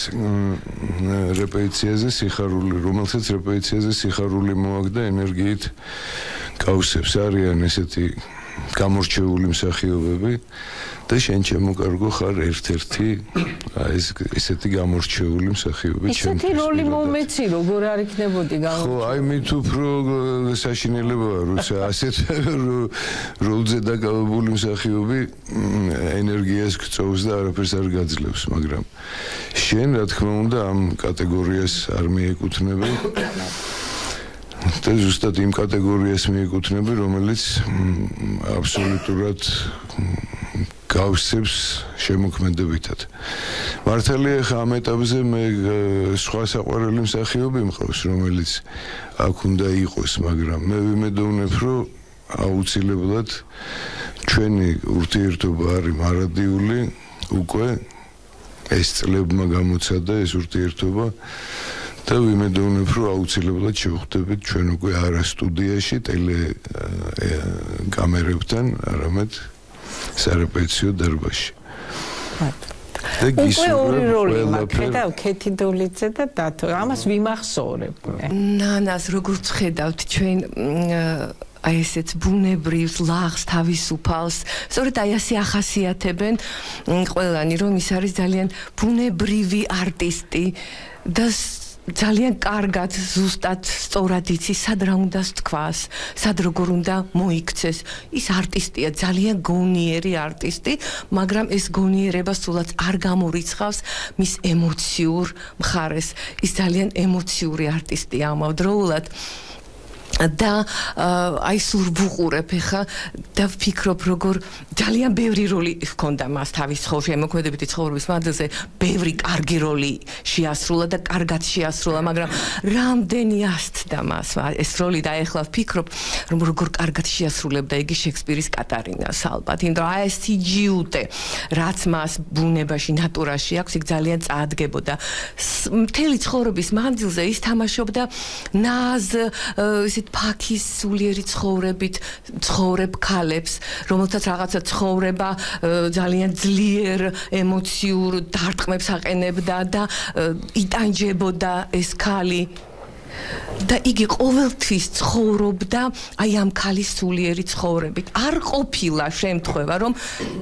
რეპეტიციაზე სიხარული მოაგდა ენერგიით კავსებს არიან ესეთი გამორჩეული მსახიობები და შენ ჩემო ხარ ერთ-ერთი ესეთი გამორჩეული მსახიობი ესეთი როლი მომეცი როგორ არ იქნებოდი ხო აი მით უფრო საშინელებაა როცა ასეთ როლზე დაკავებული მსახიობი ენერგიას გწოვს და არაფერს არ გაძლევს მაგრამ შენ რა თქმა უნდა ამ კატეგორიას არ მიეკუთვნები და ზუსტად იმ კატეგორიას მიეკუთვნები რომელიც აბსოლუტურად გავსებს შემოქმედებითად. მართალია ხა ამ ეტაპზე მე სხვა საყვარელი მსახიობი მყავს, რომელიც აქ უნდა იყოს, მაგრამ მე ვიმედოვნებ, რომ აუცილებლად ჩვენი ურთიერთობა არის მარადიული უკვე ეს წლებმა გამოცადა ეს ურთიერთობა და ვიმედოვნებ, რომ აუცილებლად შევხვდებით ჩვენ უკვე არა სტუდიაში, ტელე კამერებთან, არამედ სარეპეტიციო დარბაზში. უკვე ორი როლი მაქვს, ხედავ ქეთი დოლიძე და დათო. ამას ვიმახსოვრებ მე. ნანას როგორც ხედავთ ჩვენ აი ესეც ბუნებრივს, ლაღს, თავისუფალს, სწორედ აი ასე ახასიათებენ ყველანი, რომ ის არის ძალიან ბუნებრივი არტისტი და ძალიან კარგად ზუსტად სწორად იცის სად რა უნდა თქვას, სად როგორ უნდა მოიქცეს. ის არტისტია, ძალიან გონიერი არტისტი, მაგრამ ეს გონიერება სულაც არ გამორიცხავს მის ემოციურ მხარეს. ის ძალიან ემოციური არტისტია ამავდროულად. და აი სულ ვუყურებ ხა და ვფიქრობ როგორ ძალიან ბევრი როლი ჰქონდა მას თავის შემოქმედებითი ცხოვრების მანძილზე ბევრი კარგი როლი შეასრულა და კარგად შეასრულა მაგრამ რამდენი ასთდა მას ეს როლი და ეხლა ვფიქრობ რომ როგორ კარგად შეასრულებდა იგი შექსპირის კატარინას ალბათ იმიტომ რომ აი ეს სიჯიუტე რაც მას ბუნებაში ნატურაში აქვს იქ ძალიან წაადგებოდა მთელი ცხოვრების მანძილზე ის თამაშობდა ნაზ ფაქის სულიერი ცხოვრებით ცხოვრებ ქალებს, რომელთაც რაღაცა ცხოვრება ძალიან ძლიერ ემოციურ დარტყმებს აყენებდა და იტანჯებოდა ეს ქალი. და იგი ყოველთვის ცხოვრობდა აი ამ ქალის სულიერი ცხოვრებით. არ ყოფილა შემთხვევა, რომ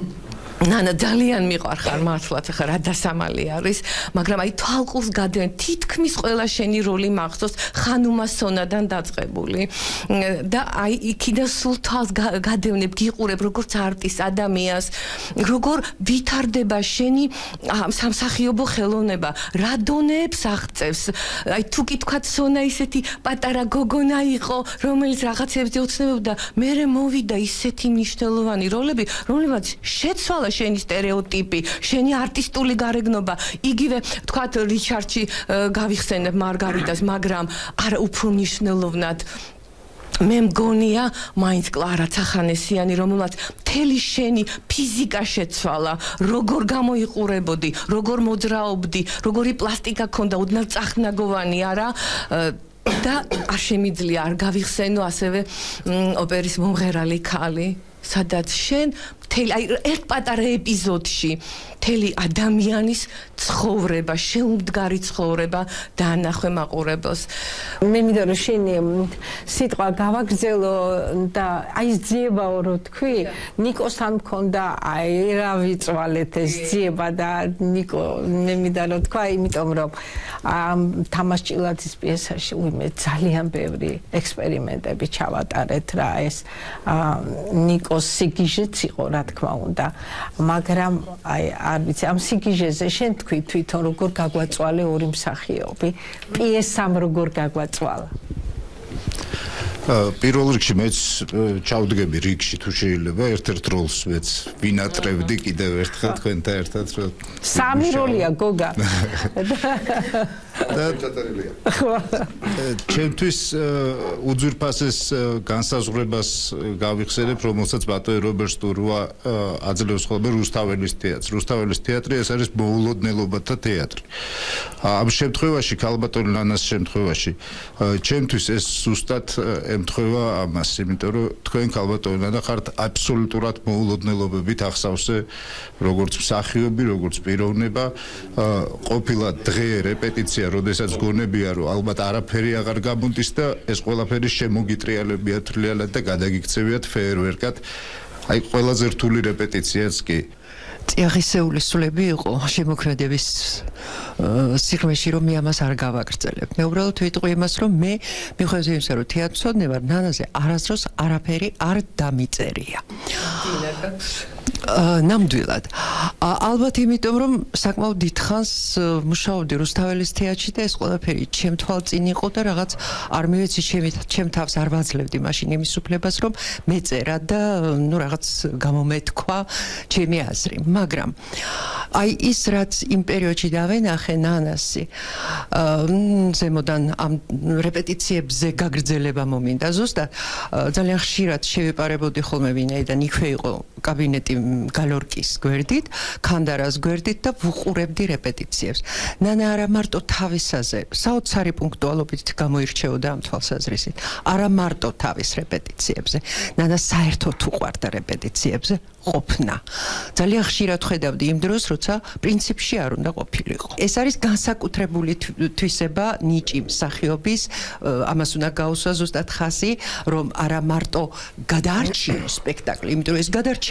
ნანა ძალიან მიყვარხარ მართლაც ახლა რა დასამალი არის მაგრამ აი თვალყურს გადავენ თითქმის ყველა შენი როლი მახსოვს ხანუმა სონადან დაწყებული და აი იქიდან სულ თვალს გადავნებ გიყურებ როგორც არტის ადამიანს როგორ ვითარდება შენი სამსახიობო ხელოვნება რა დონეებს აღწევს აი თუ კი თქვა სონა ისეთი პატარა გოგონა იყო რომელიც რაღაცებზე ოცნებობდა მე მოვიდა ისეთი მნიშვნელოვანი როლები რომლებიც შეცვალა შენი სტერეოტიპი, შენი არტისტული გარეგნობა, იგივე თქვათ რიჩარდში გავიხსენებ მარგარიტას, მაგრამ არა უფრო მნიშვნელოვნად მე მგონია მაინც კლარა ცახანესიანი რომელმაც მთელი შენი ფიზიკა შეცვალა როგორ გამოიყურებოდი როგორ მოძრაობდი როგორი პლასტიკა ქონდა უდნავ წახნაგოვანი არა და არ შემიძლია არ გავიხსენო ასევე ოპერის მომღერალი ქალი სადაც შენ აი ერთ პატარა ეპიზოდში მთელი ადამიანის ცხოვრება, შეუმდგარი ცხოვრება დაანახვე მაყურებელს. მე მინდა რომ შენი სიტყვა გავაგრძელო და აი ძიებაო რო თქვი, ნიკოსთან მქონდა აი რა ვიწვალეთ ეს ძიება და ნიკო მე მინდა რომ თქვა, იმიტომ რომ თამაშ ჭილაძის პიესაში მე ძალიან ბევრი ექსპერიმენტები ჩავატარეთ რა ეს ნიკოს სიგიჟეც იყო რა თქმა უნდა, მაგრამ აი არ ვიცი ამ სიგიჟეზე შენ თქვი თვითონ როგორ გაგვაწვალე ორი მსახიობი პიესამ როგორ გაგვაწვალა პირველ რიგში მეც ჩავდგები რიგში თუ შეიძლება ერთ-ერთ როლს მეც ვინატრებდი კიდევ ერთხელ თქვენთან ერთად რომ სამი როლია გოგა ჩემთვის უძვირფასეს განსაზღვრებას გავიხსენებ, რომელსაც ბატონი რობერტ სტურვა აძლევს ხოლმე რუსთაველის თეატრს. რუსთაველის თეატრი ეს არის მოულოდნელობათა თეატრი. ამ შემთხვევაში, ქალბატონი ლანას შემთხვევაში, ჩემთვის ეს ზუსტად ემთხვევა ამას, იმიტომ რომ თქვენ ქალბატონი ლანა ხართ აბსოლუტურად მოულოდნელობებით ახსავსე, როგორც მსახიობი, როგორც პიროვნება, ყოფილა დღე რეპეტიცია როდესაც გონებია რომ ალბათ არაფერი აღარ გამონდის და ეს ყველაფერი შემოგიტრიალებიათ რეალურად და გადაგიქცევიათ ფეერვერკად. აი ყველაზე რთული რეპეტიციაც კი წიაღისეული სულები იყო შემოქმედების სიღრმეში რომ მე ამას არ გავაგრძელებ. მე უბრალოდ ვიტყვი იმას რომ მე მიხვდები იმისა რომ თეატრსოდნე ვარ ნანაზე არასდროს არაფერი არ დამიწერია. ნამდვილად. ალბათ იმიტომ რომ საკმაოდ დიდხანს მუშაობდი რუსთაველის თეატრში და ეს ყველაფერი ჩემ თვალწინ იყო და რაღაც არ მივეცი ჩემ თავს არ ვაძლევდი მაშინ იმის უფლებას რომ მეწერა და ნუ რაღაც გამომეთქვა ჩემი აზრი. მაგრამ აი ის რაც იმ პერიოდში დავენახე ნანასი ზემოდან ამ რეპეტიციებზე გაგრძელება მომინდა ზუსტად ძალიან ხშირად შევეპარებოდი ხოლმე ვინაიდან იქვე იყო კაბინეტი გალორკის გვერდით, ქანდარას გვერდით და ვუყურებდი რეპეტიციებს. ნანა არა მარტო თავისაზე, საოცარი პუნქტუალობით გამოირჩეოდა ამ თვალსაზრისით. არა მარტო თავის რეპეტიციებზე. ნანა საერთოდ უყვარდა რეპეტიციებზე ყოფნა. ძალიან ხშირად ხედავდი იმ დროს, როცა პრინციპში არ უნდა ყოფილიყო. ეს არის განსაკუთრებული თვისება ნიჭი მსახიობის, ამას უნდა გაუსვა ზუსტად ხაზი, რომ არა მარტო გადაარჩინო სპექტაკლი, იმიტომ რომ ეს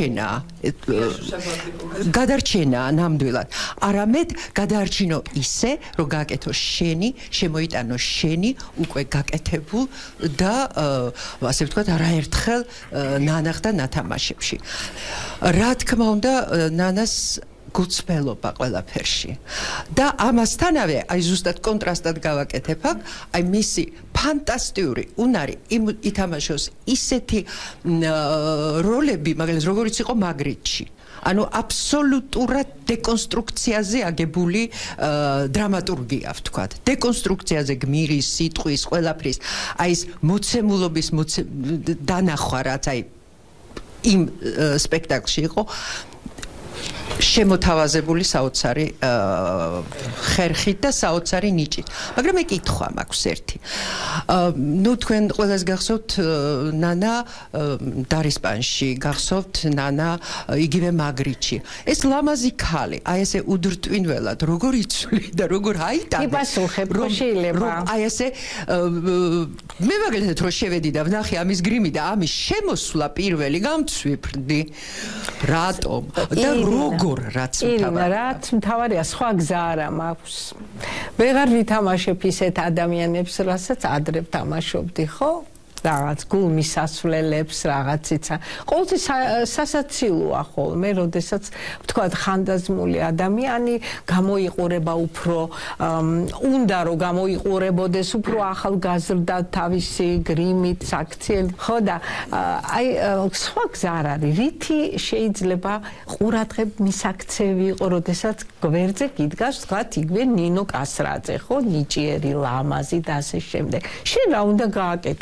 გადარჩენაა ნამდვილად. არამედ გადაარჩინო ისე, რომ გააკეთო შენი, შემოიტანო შენი უკვე გაკეთებულ და ასე ვთქვათ, არაერთხელ ნანახდა ნათამაშებში. რა თქმა უნდა, ნანას გულწრფელობა ყველაფერში. და ამასთანავე, აი ზუსტად კონტრასტად გავაკეთებ აქ, აი მისი ფანტასტიკური უნარი ითამაშოს ისეთი როლები, მაგალითად როგორიც იყო მაგრიტში. ანუ აბსოლუტურად დეკონსტრუქციაზე აგებული დრამატურგია ვთქვათ. დეკონსტრუქციაზე გმირის, სიტყვის, ყველაფრის, აი ეს მოცემულობის დანახვა რაც აი იმ სპექტაკლში იყო შემოთავაზებული საოცარი ხერხით და საოცარი ნიჭით. მაგრამ მე კითხვა მაქვს ერთი. ნუ თქვენ ყველას გახსოვთ ნანა დარისპანში, გახსოვთ ნანა იგივე მაგრიტში. ეს ლამაზი ქალი, აი ესე უდრტვინველად როგორ იცვლი და როგორ აიტანა. იპასუხებ, ხო შეიძლება. აი ესე მე მაგალითად რო შევედი და ვნახე ამის გრიმი და ამის შემოსვლა პირველი გამცვიფრდი. რატომ? და როგორ რაც მთავარია სხვა გზა არა მაქვს. ვეღარ ვითამაშებ ისეთ ადამიანებს, რასაც ადრე ვთამაშობდი, ხო? რაღაც გულმისასვლელებს, რაღაციცა. ყოველთვის სასაცილოა ხოლმე, როდესაც ვთქვათ ხანდაზმული ადამიანი გამოიყურება უფრო უნდა რომ გამოიყურებოდეს უფრო ახალგაზრდა თავისი გრიმით, საქციელით, ხო და აი სხვა გზა არ არის. რითი შეიძლება ყურადღებ მისაქცევი იყო, როდესაც გვერდზე გიდგას, ვთქვათ, იგივე ნინო კასრაძე, ხო, ნიჭიერი, ლამაზი და ასე შემდეგ. შენ რა უნდა გააკეთო? მეც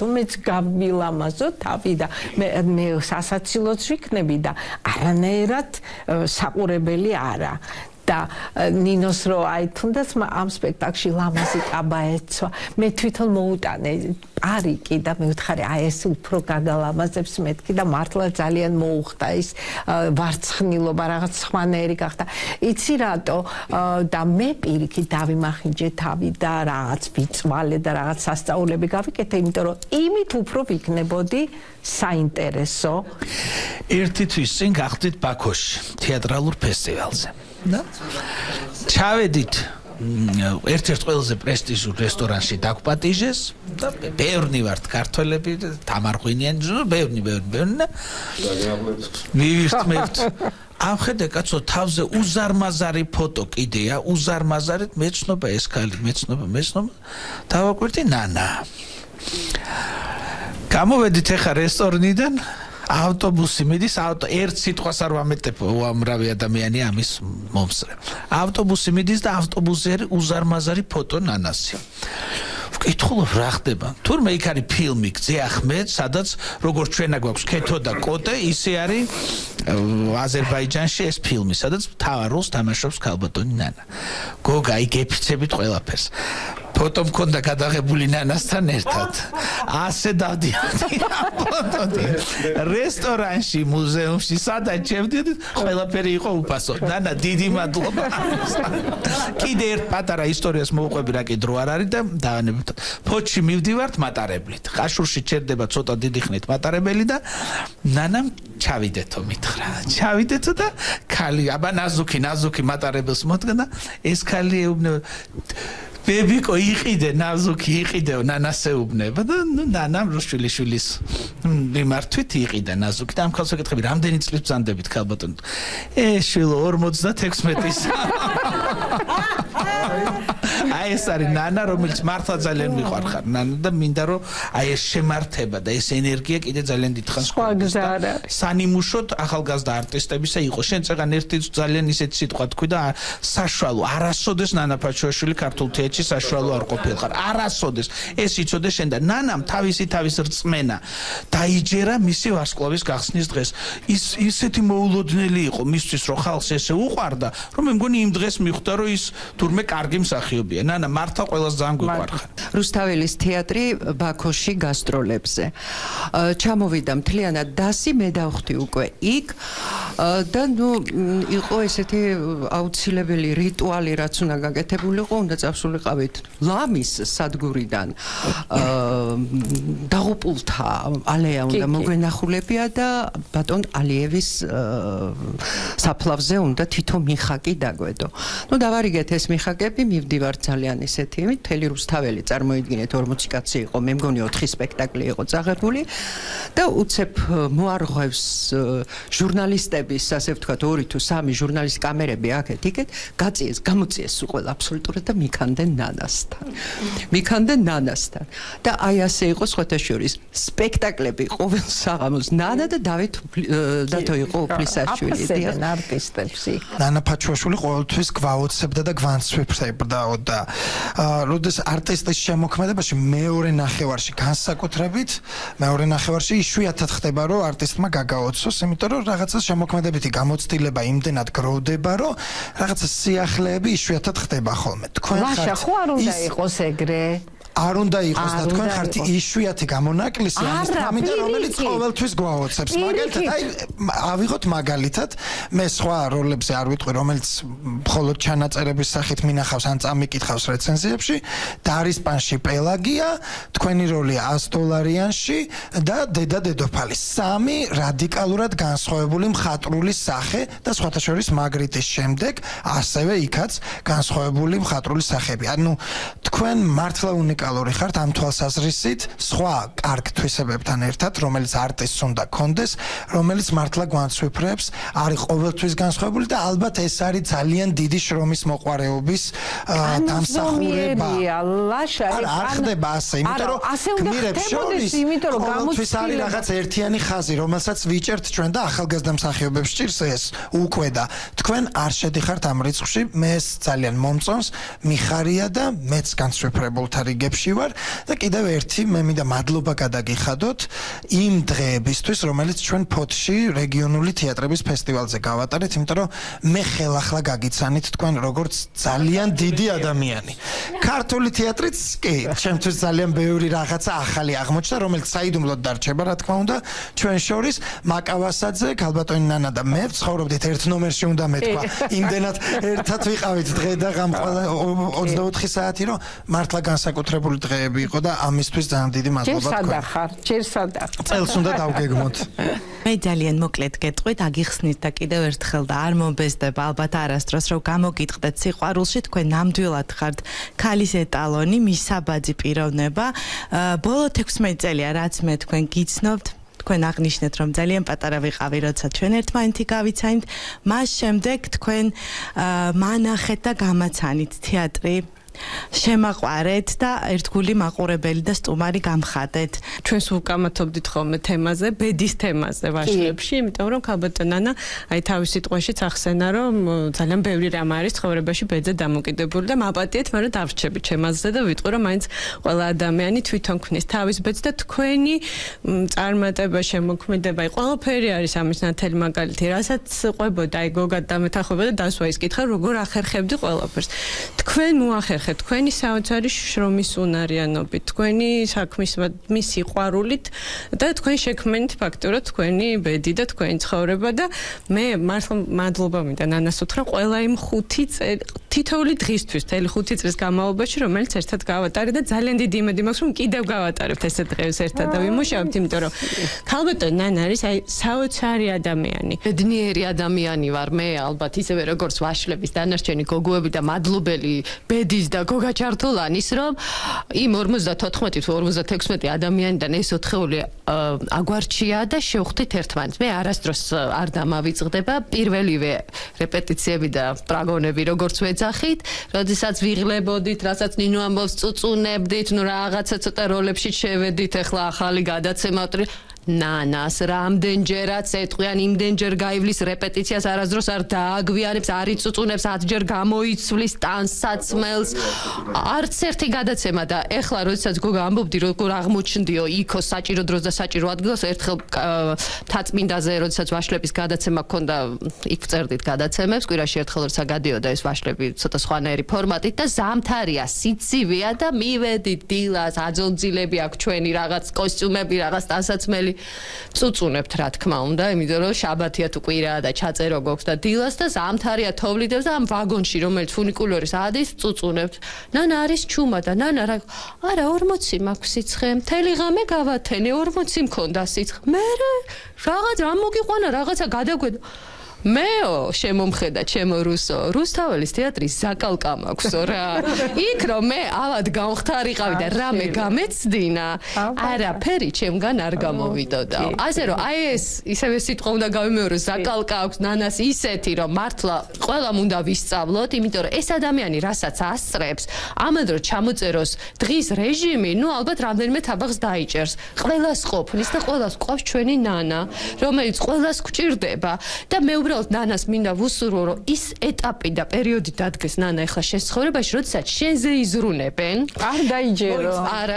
გავილამაზო თავი და მე სასაცილოც ვიქნები და არანაირად საყურებელი არა და ნინოს რო აი თუნდაც ამ სპექტაკლში ლამაზი კაბა ეცვა მე თვითონ მოუტანე არიკი და მე ვთხარი აი ეს უფრო გაგალამაზებს მეთქი და მართლა ძალიან მოუხდა ის ვარცხნილობა რაღაც სხვანაირი გახდა იცი რატო და მე პირიქით დავიმახინჯე თავი და რაღაც ვიწვალე და რაღაც სასწაულები გავიკეთე იმიტომ რომ იმით უფრო ვიქნებოდი საინტერესო ერთი თვის წინ გახდით ბაქოში თეატრალურ ფესტივალზე და ჩავედით ერთ-ერთ ყველაზე პრესტიჟულ რესტორანში დაგვპატიჟეს და ბევრნი ვართ ქართველები თამარღვინიანი ბევრნი მივირთმევთ ამხედე კაცო თავზე უზარმაზარი ფოტო კიდეა უზარმაზარით მეცნობა ეს ქალი მეცნობა დავაკვირდი ნანა გამოვედით ახლა რესტორნიდან ავტობუსი მიდის ერთ სიტყვას არ ვამეტებ უამრავი ადამიანი ამის მომსწრე ავტობუსი მიდის და ავტობუსზე უზარმაზარი ფოტო ნანასი ვკითხულობ რა ხდება თურმე იქ არის ფილმი გზე ახმედ სადაც როგორც ჩვენა გვაქვს ქეთო და კოტე ისე არის აზერბაიჯანში ეს ფილმი სადაც მთავარ როლს თამაშობს ქალბატონი ნანა გოგა იგეფიცებით ყველაფერს ფოტო მქონდა გადაღებული ნანასთან ერთად ასე დავდიოდი ფოტოდი რესტორანში მუზეუმში სადაც შევდიოდი ყველაფერი იყო უფასო ნანა დიდი მადლობა კიდე ერთ პატარა ისტორიას მოვყვები რა კი დრო არ არის და დავანებთ ფოჩში მივდივართ მატარებლით ხაშურში ჩერდება ცოტა დიდი ხნით მატარებელი და ნანამ ჩავიდეთო მითხრა ჩავიდეთო და ქალი აბა ნაზუქი მატარებელს მოდგა და ეს ქალი ეუბნება ბებიკო იყიდე ნაზუქი იყიდეო ნანასეუბნება და ნანამ რუშვილიშვილის მიმართვით იყიდა ნაზუქი და ამ ქალს ვეკითხები რამდენი წლის ბრძანდებით ქალბატონო შვილო 56-ის აი ეს არის ნანა რომელიც მართლა ძალიან მიყვარხარ ნანა და მინდა რომ აი ეს შემართება და ეს ენერგია კიდე ძალიან დიდხანს სანიმუშოდ ახალგაზრდა არტისტებისა იყო შენ წეგან ერთი ძალიან ისეთი სიტყვა თქვი და საშუალო არასოდეს ნანა ფაჩუაშვილი ქართულ თეატრში საშუალო არ ყოფილიყარ არასოდეს ეს იცოდე შენ და ნანამ თავის რწმენა დაიჯერა მისი ვარსკვლავის გახსნის დღეს ის ისეთი მოულოდნელი იყო მისთვის რომ ხალხს ესე უყვარდა რომ მე მგონი იმ დღეს მიხვდა რომ ის თურმე კარგი მსახიობია ნანა მართლა ყველას ძალიან გვიყვარხარ რუსთაველის თეატრი ბაქოში გასტროლებზე ჩამოვიდა მთლიანად დასი მე დავხვდი უკვე იქ და იყო ესეთი აუცილებელი რიტუალი რაც უნდა გაკეთებულიყო უნდა წავსულიყავით ლამის სადგურიდან დაღუპულთა ალეა უნდა მოგვენახულებია და ბატონ ალიევის საფლავზე უნდა თითო მიხაკი დაგვედო დავარიგეთ ეს მიხაკები მივდივართ ძალიან ისეთი მთელი რუსთაველი წარმოიდგინეთ 40 კაცი იყო მე მგონი 4 სპექტაკლი იყო წაღებული და უცებ მოარღვევს ჟურნალისტების ასე ვთქვათ 2 თუ 3 ჟურნალისტ კამერები აქეთ იქეთ გაწიეს გამოწიეს უყველა აბსოლუტურად და მიქანდენ ნანასთან და აი ასე იყო სხვათაშორის სპექტაკლები ყოველ საღამოს ნანა და დათო იყო უფლისაშვილი დიან არტისტებში ნანა ფაჩუაშვილი ყოველთვის გვაოცებდა და გვანცვიფრებდაო და როდეს არტისტის შემოქმედებაში მეორე ნახევარში განსაკუთრებით მეორე ნახევარში იშვიათად ხდება რომ არტისტმა გაგაოცოს იმიტომ რომ რაღაცა შემოქმედებითი გამოცდილება იმდენად გროვდება რომ რაღაცა სიახლეები იშვიათად ხდება ხოლმე თქვენ ლაშა ხო არ უნდა იყოს ეგრე არ უნდა იყოს და თქვენ ხართ იშვიათი გამონაკლისი ამის თამიდა რომელიც ყოველთვის გვაოცებს მაგალითად აი ავიღოთ მაგალითად მე სხვა როლებზე არ ვიტყვი რომელიც მხოლოდ ჩანაწერების სახით მინახავს ან წამიკითხავს რეცენზიებში დარისპანში პელაგია თქვენი როლია $100-იანში და დედა დედოფალი სამი რადიკალურად განსხვავებული მხატვრული სახე და სხვათა შორის მაგრიტის შემდეგ ასევე იქაც განსხვავებული მხატვრული სახეები ანუ თქვენ მართლა უნიკალური ხართ ამ თვალსაზრისით სხვა კარგ თვისებებთან ერთად რომელიც არტისტს უნდა კონდეს რომელიც მართლა გვანცვიფრებს არის ყოველთვის განსხვავებული და ალბათ ეს არის ძალიან დიდი შრომის მოყვარეობის დამსახურება არ ხდება ასე იმიტომ რომ გმირებს შორის ყოველთვის არის რაღაც ერთიანი ხაზი რომელსაც ვიჭერთ ჩვენ და ახალგაზრდა მსახიობებს ჭირს ეს უკვე და თქვენ არ შედიხართ ამ რიცხვში მე ეს ძალიან მომწონს მიხარია და მეც განსვიფრებულთა რიგებში დღეებში ვარ და კიდევ ერთი მე მინდა მადლობა გადაგიხადოთ იმ დღეებისთვის, რომელიც ჩვენ ფოთში რეგიონული თეატრების ფესტივალზე გავატარეთ, იმიტომ რომ მე ხელახლა გაგიცანით თქვენ როგორც ძალიან დიდი ადამიანი. ქართული თეატრიც კი, ჩემთვის ძალიან ბევრი რაღაცა ახალი აღმოჩნდა, რომელიც საიდუმლოდ დარჩება, რა თქმა უნდა, ჩვენ შორის მაკავასაძე, ქალბატონი ნანა და მე ვცხოვრობდით ერთ ნომერში, უნდა მეთქვა. იმდენად ერთად ვიყავით დღე და გამყვალა 24 საათი, რომ მართლა განსაკუთრებული დღეები იყო და ამისთვის ძალიან დიდი მადლობა თქვენ. ჯერ სადახარ. წელს უნდა დავგეგმოთ. მე ძალიან მოკლედ გეტყვით, აგიხსნით და კიდევ ერთხელ და არ მომბეზდება ალბათ არასდროს, რომ გამოგიტყდეთ სიყვარულში, თქვენ ნამდვილად ხართ ქალის ეტალონი, მისაბაძი პიროვნება. ბოლო 16 წელია, რაც მე თქვენ გიცნობთ, თქვენ აღნიშნეთ, რომ ძალიან პატარა ვიყავი, როცა ჩვენ ერთმანეთი გავიცანით, მას შემდეგ თქვენ მანახეთ და გამაცანით თეატრი. შემაყვარეთ და ერთგული მაყურებელი და სტუმარი გამხადეთ. ჩვენს ვუკამათობდით ხოლმე თემაზე, ბედის თემაზე ვაშლებში, იმიტომ რომ ქალბატონანა აი თავის სიტყვაშიც ახსენა, რომ ძალიან ბევრი რამ არის ცხოვრებაში ბედზე დამოკიდებული და მაპატიეთ, მაგრამ დავრჩებით ჩემაზე და ვიტყვი, რომ მაინც ყველა ადამიანი თვითონ ქმნის თავის ბედს და თქვენი წარმატება, შემოქმედება, აი ყველაფერი არის ამის ნათელი მაგალითი, რასაც ყვებოდა აი გოგად დამეთახმება და დასვა ის კითხა, როგორ ახერხებდი ყველაფერს. თქვენ მოახერხეთ თქვენი საოცარი შრომის უნარიანობით, თქვენი საქმის სიყვარულით და თქვენ შექმნით ფაქტურად თქვენი ბედი და თქვენი ცხოვრება და მე მართლა მადლობა მინდა ნანას უთხრა ყველა იმ 5 წელი თითოეული დღისთვის, მთელი 5 წლის განმავლობაში, რომელიც ერთად გავატარეთ და ძალიან დიდი იმედი მაქვს, რომ კიდევ გავატარებთ ესეთ დღეს ერთად და ვიმუშავებთ, იმიტომ რომ ქალბატონი ნანა არის აი საოცარი ადამიანი. ბედნიერი ადამიანი ვარ მე, ალბათ ისევე როგორც ვაშლების დანარჩენი გოგოები და მადლობელი ბედის და გოგა ჩართულანის, რომ იმ 54-56 ადამიანიდან ეს 4 აგვარჩია და შევხვდით ერთმანეთს. მე არასდროს არ დამავიწყდება პირველივე რეპეტიციები და პრაგონები როგორც ვეძახით, როდესაც ვიღლებოდით, რასაც ნინო ამბობს წუწუნებდით, ნუ რაღაცა ცოტა როლებში შევედით, ახლა ახალი გადაცემა ნანას რამდენჯერაც ეტყვიან, იმდენჯერ გაივლის რეპეტიციას, არასდროს არ დააგვიანებს, არ იწუწუნებს, 10ჯერ გამოიცვლის ტანსაცმელს. არც ერთი გადაცემა და ეხლა როდესაც გოგა ამბობდი, როგორ აღმოჩნდიო იქო საჭირო დროს და საჭირო ადგილას, ერთხელ თაწმინდაზე, როდესაც ვაშლების გადაცემა ქონდა, იქ წერდით გადაცემებს, კვირაში ერთხელ როცა გადიოდა ეს ვაშლები ცოტა სხვანაირი ფორმატით და ზამთარია, სიცივეა და მივედით დილას, აძონძილები აქვს ჩვენი რაღაც კოსტიუმები, რაღაც ტანსაცმელი წუწუნებთ რა თქმა უნდა, იმიტომ რომ შაბათია თუ კვირაა და ჩაწერო გვაქვს და დილას და ზამთარია თოვლიდებს და ამ ვაგონში რომელიც ფუნიკულორის ადის წუწუნებთ. ნანა არის ჩუმა და ნანა რა არა 40 მაქვს სიცხე, მთელი ღამე გავათენე 40 მქონდა სიცხე. მე რაღაც რა მოგიყვანა რაღაცა გადაგვედა მეო შემომხედა ჩემო რუსთაველის თეატრის ზაკალკა მაქვსო რა. იქ რომ მე ავად გამختارიყავი და რამე გამეცდინა, არაფერი ჩემგან არ გამოვიდოდა. ასე რომ აი ეს ისევე სიტყვა უნდა გავიმეორო, ზაკალკა აქვს ნანას ისეთი რომ მართლა ყველამ უნდა ვისწავლოთ, იმიტომ რომ ეს ადამიანი რასაც ასწრებს, ამან რომ ჩამოწეროს დღის რეჟიმი, ნუ ალბათ რამდენიმე თაბახს დაიჭერს. ყველას ყოფნის და ყველას ყვავს ჩვენი ნანა, რომელიც ყველას გვჭირდება და მე უბრალოდ ნანას მინდა ვუსურვო, რომ ის ეტაპი და პერიოდი დადგეს ნანა ახლა შენ ცხოვრებაში, როდესაც შენზე იზრუნებენ. არ დაიჯერო.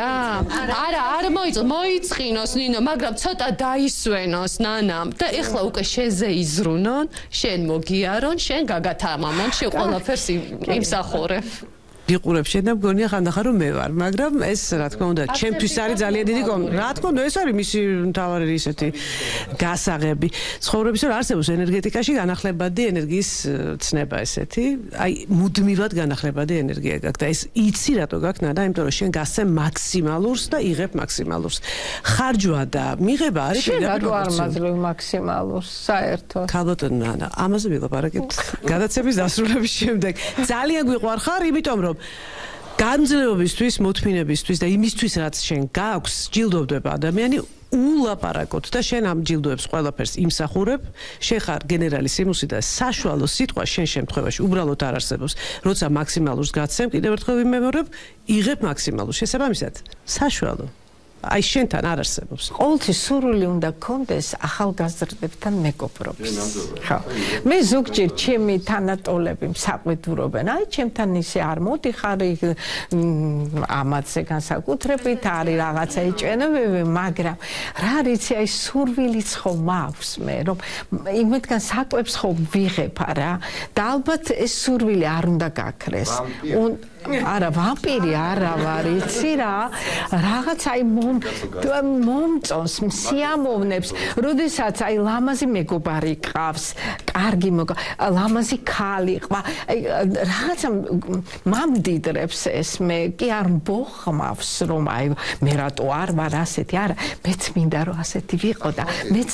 არა, არ მოიწყინოს ნინო, მაგრამ ცოტა დაისვენოს ნანამ და ახლა უკვე შენზე იზრუნონ, შენ მოგიარონ, შენ გაგათამამონ, შენ ყველაფერს იმსახურებ. ვიყურებ შენ და მგონია ხანდახან რომ მე ვარ, მაგრამ ეს რა თქმა უნდა ჩემთვის არის ძალიან დიდი რა თქმა უნდა ეს არის მისი მთავარი ისეთი გასაღები ცხოვრების რომ არსებობს ენერგეტიკაში განახლებადი ენერგიის ცნება ესეთი, აი მუდმივად განახლებადი ენერგია გაქვს და ეს იცი რატო გაქვს ნანა, იმიტომ რომ შენ გასცემ მაქსიმალურს და იღებ მაქსიმალურს. ხარჯვა და მიღება არის შენ რატო არ მაძლევ მაქსიმალურს საერთოდ? ქალბატონი ნანა, ამაზე ვილაპარაკეთ გადაცემის დასრულების შემდეგ. ძალიან გვიყვარხარ, იმიტომ რომ განძლეობისთვის, მოთმინებისთვის და იმისთვის, რაც შენ გაქვს, ჯილდოვდება ადამიანი ულაპარაკოთ და შენ ამ ჯილდოებს ყველაფერს იმსახურებ, შენ ხარ გენერალი სიმუსი და საშუალო სიტყვა შენ შემთხვევაში უბრალოდ არ არსებობს. როცა მაქსიმალურს გაცემ, კიდევ ერთხელ ვიმეორებ, იღებ მაქსიმალურს. შესაბამისად, საშუალო აი შენთან არ არსებობს. ყოველთვის სურვილი უნდა გქონდეს ახალგაზრდებთან მეგობრობის. ხო. მე ზოგჯერ ჩემი თანატოლები მსაყვედურობენ, აი ჩემთან ისე არ მოდიხარ ამათზე განსაკუთრებით არის რაღაცა ეჭვენებები, მაგრამ რა რიცი აი სურვილიც ხომ მაქვს მე რომ იმეთგან საკვებს ხომ ვიღებ რა და ალბათ ეს სურვილი არ უნდა გაქრეს. არა ვამპირი არა ვარ იცი რა რაღაც აი მომწონს მსიამოვნებს როდესაც აი ლამაზი მეგობარი ყავს კარგი ლამაზი ქალი ყვა აი რაღაცა მამდიდრებს ეს მე კი არ მბოხმავს რომ აი მე რატო არ ვარ ასეთი არა მეც მინდა რომ ასეთი ვიყო და მეც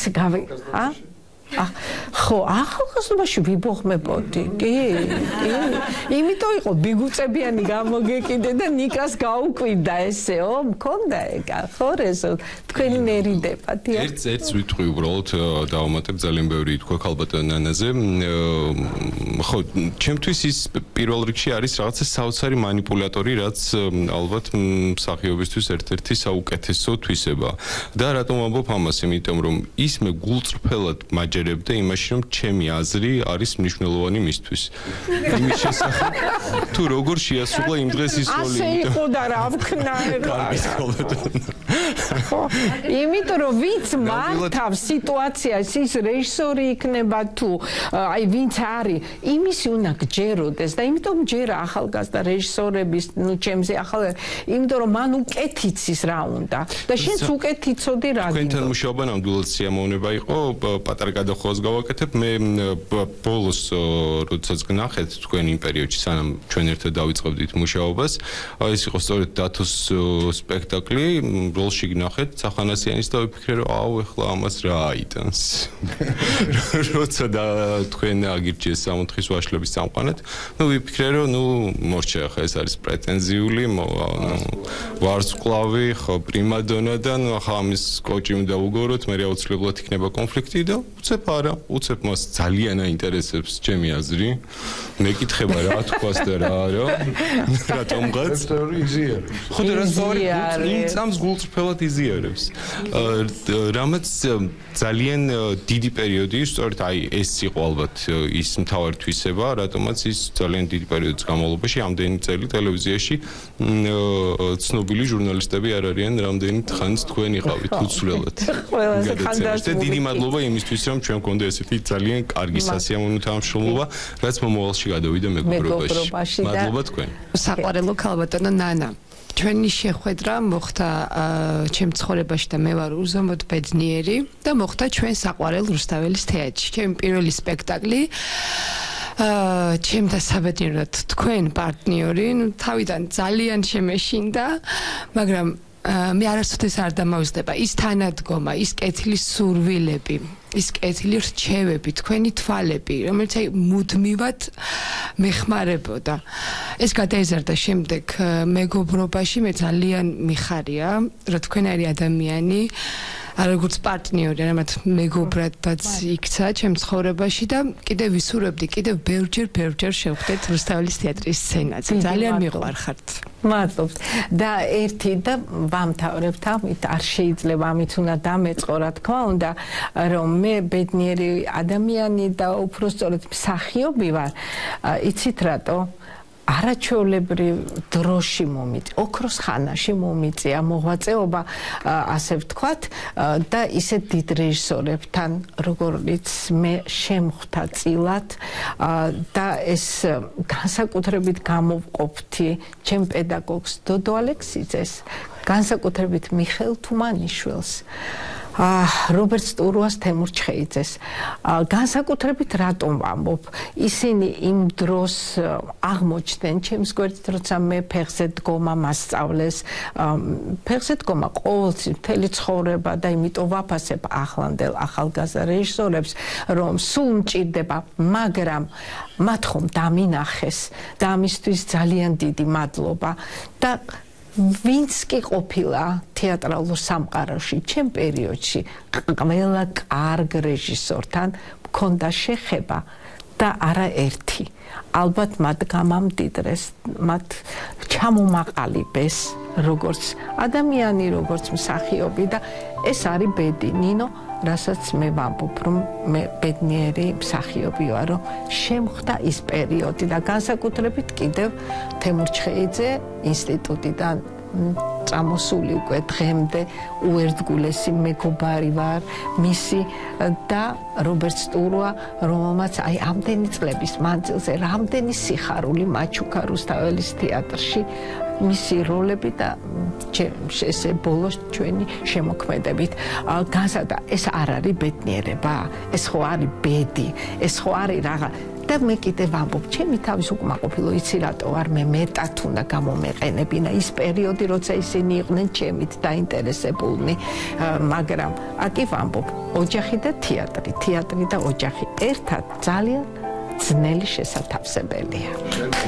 ხო ახალგაზრდობაში ვიბოხმებოდი კი იმიტომ იყო ბიგუწებიანი გამოგეკიდე და ნიკას გაუკვირდა ესეო მქონდა ეგა ხო რეზო თქვენი ნერიდებათ ერთ ვიტყვი უბრალოდ დავამატებ ძალიან ბევრი თქვა ქალბატონ ნანაზე ხო ჩემთვის ის პირველ რიგში არის რაღაცა საოცარი манипуляტორი რაც ალბათ მსახიობისთვის ერთ-ერთი საუკეთესო თვისება და რატომ ვამბობ ამას იმიტომ რომ ის მე გულწრფელად და იმაში რომ ჩემი აზრი არის მნიშვნელოვანი მისთვის. იმის შესახებ თუ როგორ შეასრულა იმ დღეს ის როლი. ასე იყო და რა ვქნა იმიტომ რომ ვინც მართავს სიტუაციას ის რეჟისორი იქნება თუ აი ვინც არის იმისი უნდა გჯეროდეს და იმიტომ ჯერა ახალგაზრდა რეჟისორების ნუ ჩემზე ახალ იმიტომ რომ მან უკეთ იცის რა უნდა და შენც უკეთ იცოდი რა თქვენთან მუშაობა ნამდვილად სიამოვნება იყო პატარა გადახოვას გავაკეთებ მე ბოლოს როდესაც გნახეთ თქვენ იმ პერიოდში სანამ ჩვენ ერთად დავიწყებდით მუშაობას ეს იყო სწორედ დათოს სპექტაკლი როლში გნახეთ სახანასიანის და ვიფიქრე რომ აუ ეხლა ამას რა აიტანს როცა და თქვენ აგირჩიეს სამოთხის ვაშლების წამყვანად ნუ ვიფიქრე რომ ნუ მორჩა ხა ეს არის პრეტენზიული ვარსკვლავი ხო პრიმადონა და ნუ ახლა ამის კოჭი უნდა უგოროთ მე აუცილებლად იქნება კონფლიქტი და უცებ არა უცებ მას ძალიან აინტერესებს ჩემი აზრი მეკითხება რა თქვას და რა არა რატომღაც ხო და რა სწორი იმ წამს გულწრფელად იზიარებს რამაც ძალიან დიდი პერიოდი სწორედ აი ეს იყო ალბათ ის მთავარი თვისება რატომაც ის ძალიან დიდი პერიოდის განმავლობაში ამდენი წელი ტელევიზიაში ცნობილი ჟურნალისტები არ არიან რამდენი ხანს თქვენ იყავით უცვლელად და დიდი მადლობა იმისთვის რომ ჩვენ გქონდა ესეთი ძალიან კარგი სასიამოვნო თანამშრომლობა რაც მომავალში გადავიდა მეგობრობაში მადლობა თქვენ საყვარელო ქალბატონო ნანა ჩვენი შეხვედრა მოხდა ჩემ ცხოვრებაში და მე ვარ უზომოდ ბედნიერი და მოხდა ჩვენ საყვარელ რუსთაველის თეატრში ჩემი პირველი სპექტაკლი ჩემ და საბედნიეროდ თქვენ პარტნიორი თავიდან ძალიან შემეშინდა მაგრამ მე არასოდეს არ დამავიწყდება ის თანადგომა ის კეთილის სურვილები ის კეთილი რჩევები თქვენი თვალები რომელიც აი მუდმივად მეხმარებოდა ეს გადაიზარდა შემდეგ მეგობრობაში მე ძალიან მიხარია რომ თქვენარი ადამიანი როგორც პარტნიორი რამაც მეგობრადაც იქცა ჩემ ცხოვრებაში და კიდევ ვისურვებდი კიდევ ბევრჯერ შევხვდეთ რუსთაველის თეატრის სცენაზე ძალიან მიყვარხართ მადლობთ და ერთი და ვამთავრებთ ამით არ შეიძლება ამით უნდა დამეწყო რა თქმა უნდა რომ მე ბედნიერი ადამიანი და უпростоრად მსახიობი ვარ იცით რატო არაჩვეულებრივ დროში მომიწია, ოქროს ხანაში მომიწია მოღვაწეობა, ასე ვთქვათ, და ისეთ დიდ რეჟისორებთან, როგორც მე შემხვდა წილად და ეს განსაკუთრებით გამოვყოფთი ჩემ პედაგოგს დოდო ალექსიძეს, განსაკუთრებით მიხეილ თუმანიშვილს. რობერტ სტურუას თემურ ჩხეიძეს განსაკუთრებით რატომ ვამბობ ისინი იმ დროს აღმოჩნდნენ ჩემს გვერდით როცა მე ფეხზე დგომა მასწავლეს ფეხზე დგომა ყოველთვის მთელი ცხოვრება და იმიტომ ვაფასებ ახლანდელ ახალგაზრდა რეჟისორებს რომ სულ მჭირდება მაგრამ მათ ხომ დამინახეს და ამისთვის ძალიან დიდი მადლობა და ვინც კი ყოფილა თეატრალურ სამყაროში ჩემ პერიოდში ყველა კარგ რეჟისორთან მქონდა შეხება და არაერთი. ალბათ მათ გამამდიდრეს, მათ ჩამომაყალიბეს როგორც ადამიანი, როგორც მსახიობი და ეს არის ბედი. ნინო, რასაც მე ვამბობ, რომ მე ბედნიერი მსახიობი ვარ, რომ შემხვდა ის პერიოდი და განსაკუთრებით კიდევ თემურ ჩხეიძე ინსტიტუტიდან წამოსული უკვე დღემდე უერთგულესი მეგობარი ვარ მისი და რობერტ სტურვა, რომელმაც აი ამდენი წლების მანძილზე რამდენი სიხარული მაჩუქა რუსთაველის თეატრში მისი როლები და ესე ბოლოს ჩვენი შემოქმედებით განსაკუთრებით ეს არ არის ბედნიერება, ეს ხო არის ბედი, ეს ხო არის რაღა და მე კიდევ ვამბობ, ჩემი თავის უკმაყოფილო იცი რატო არ მე მეტად უნდა გამომეყენებინა ის პერიოდი, როცა ისინი იყვნენ ჩემით დაინტერესებულნი, მაგრამ აკი ვამბობ, ოჯახი და თეატრი და ოჯახი ერთად ძალიან ძნელი შესათავსებელია.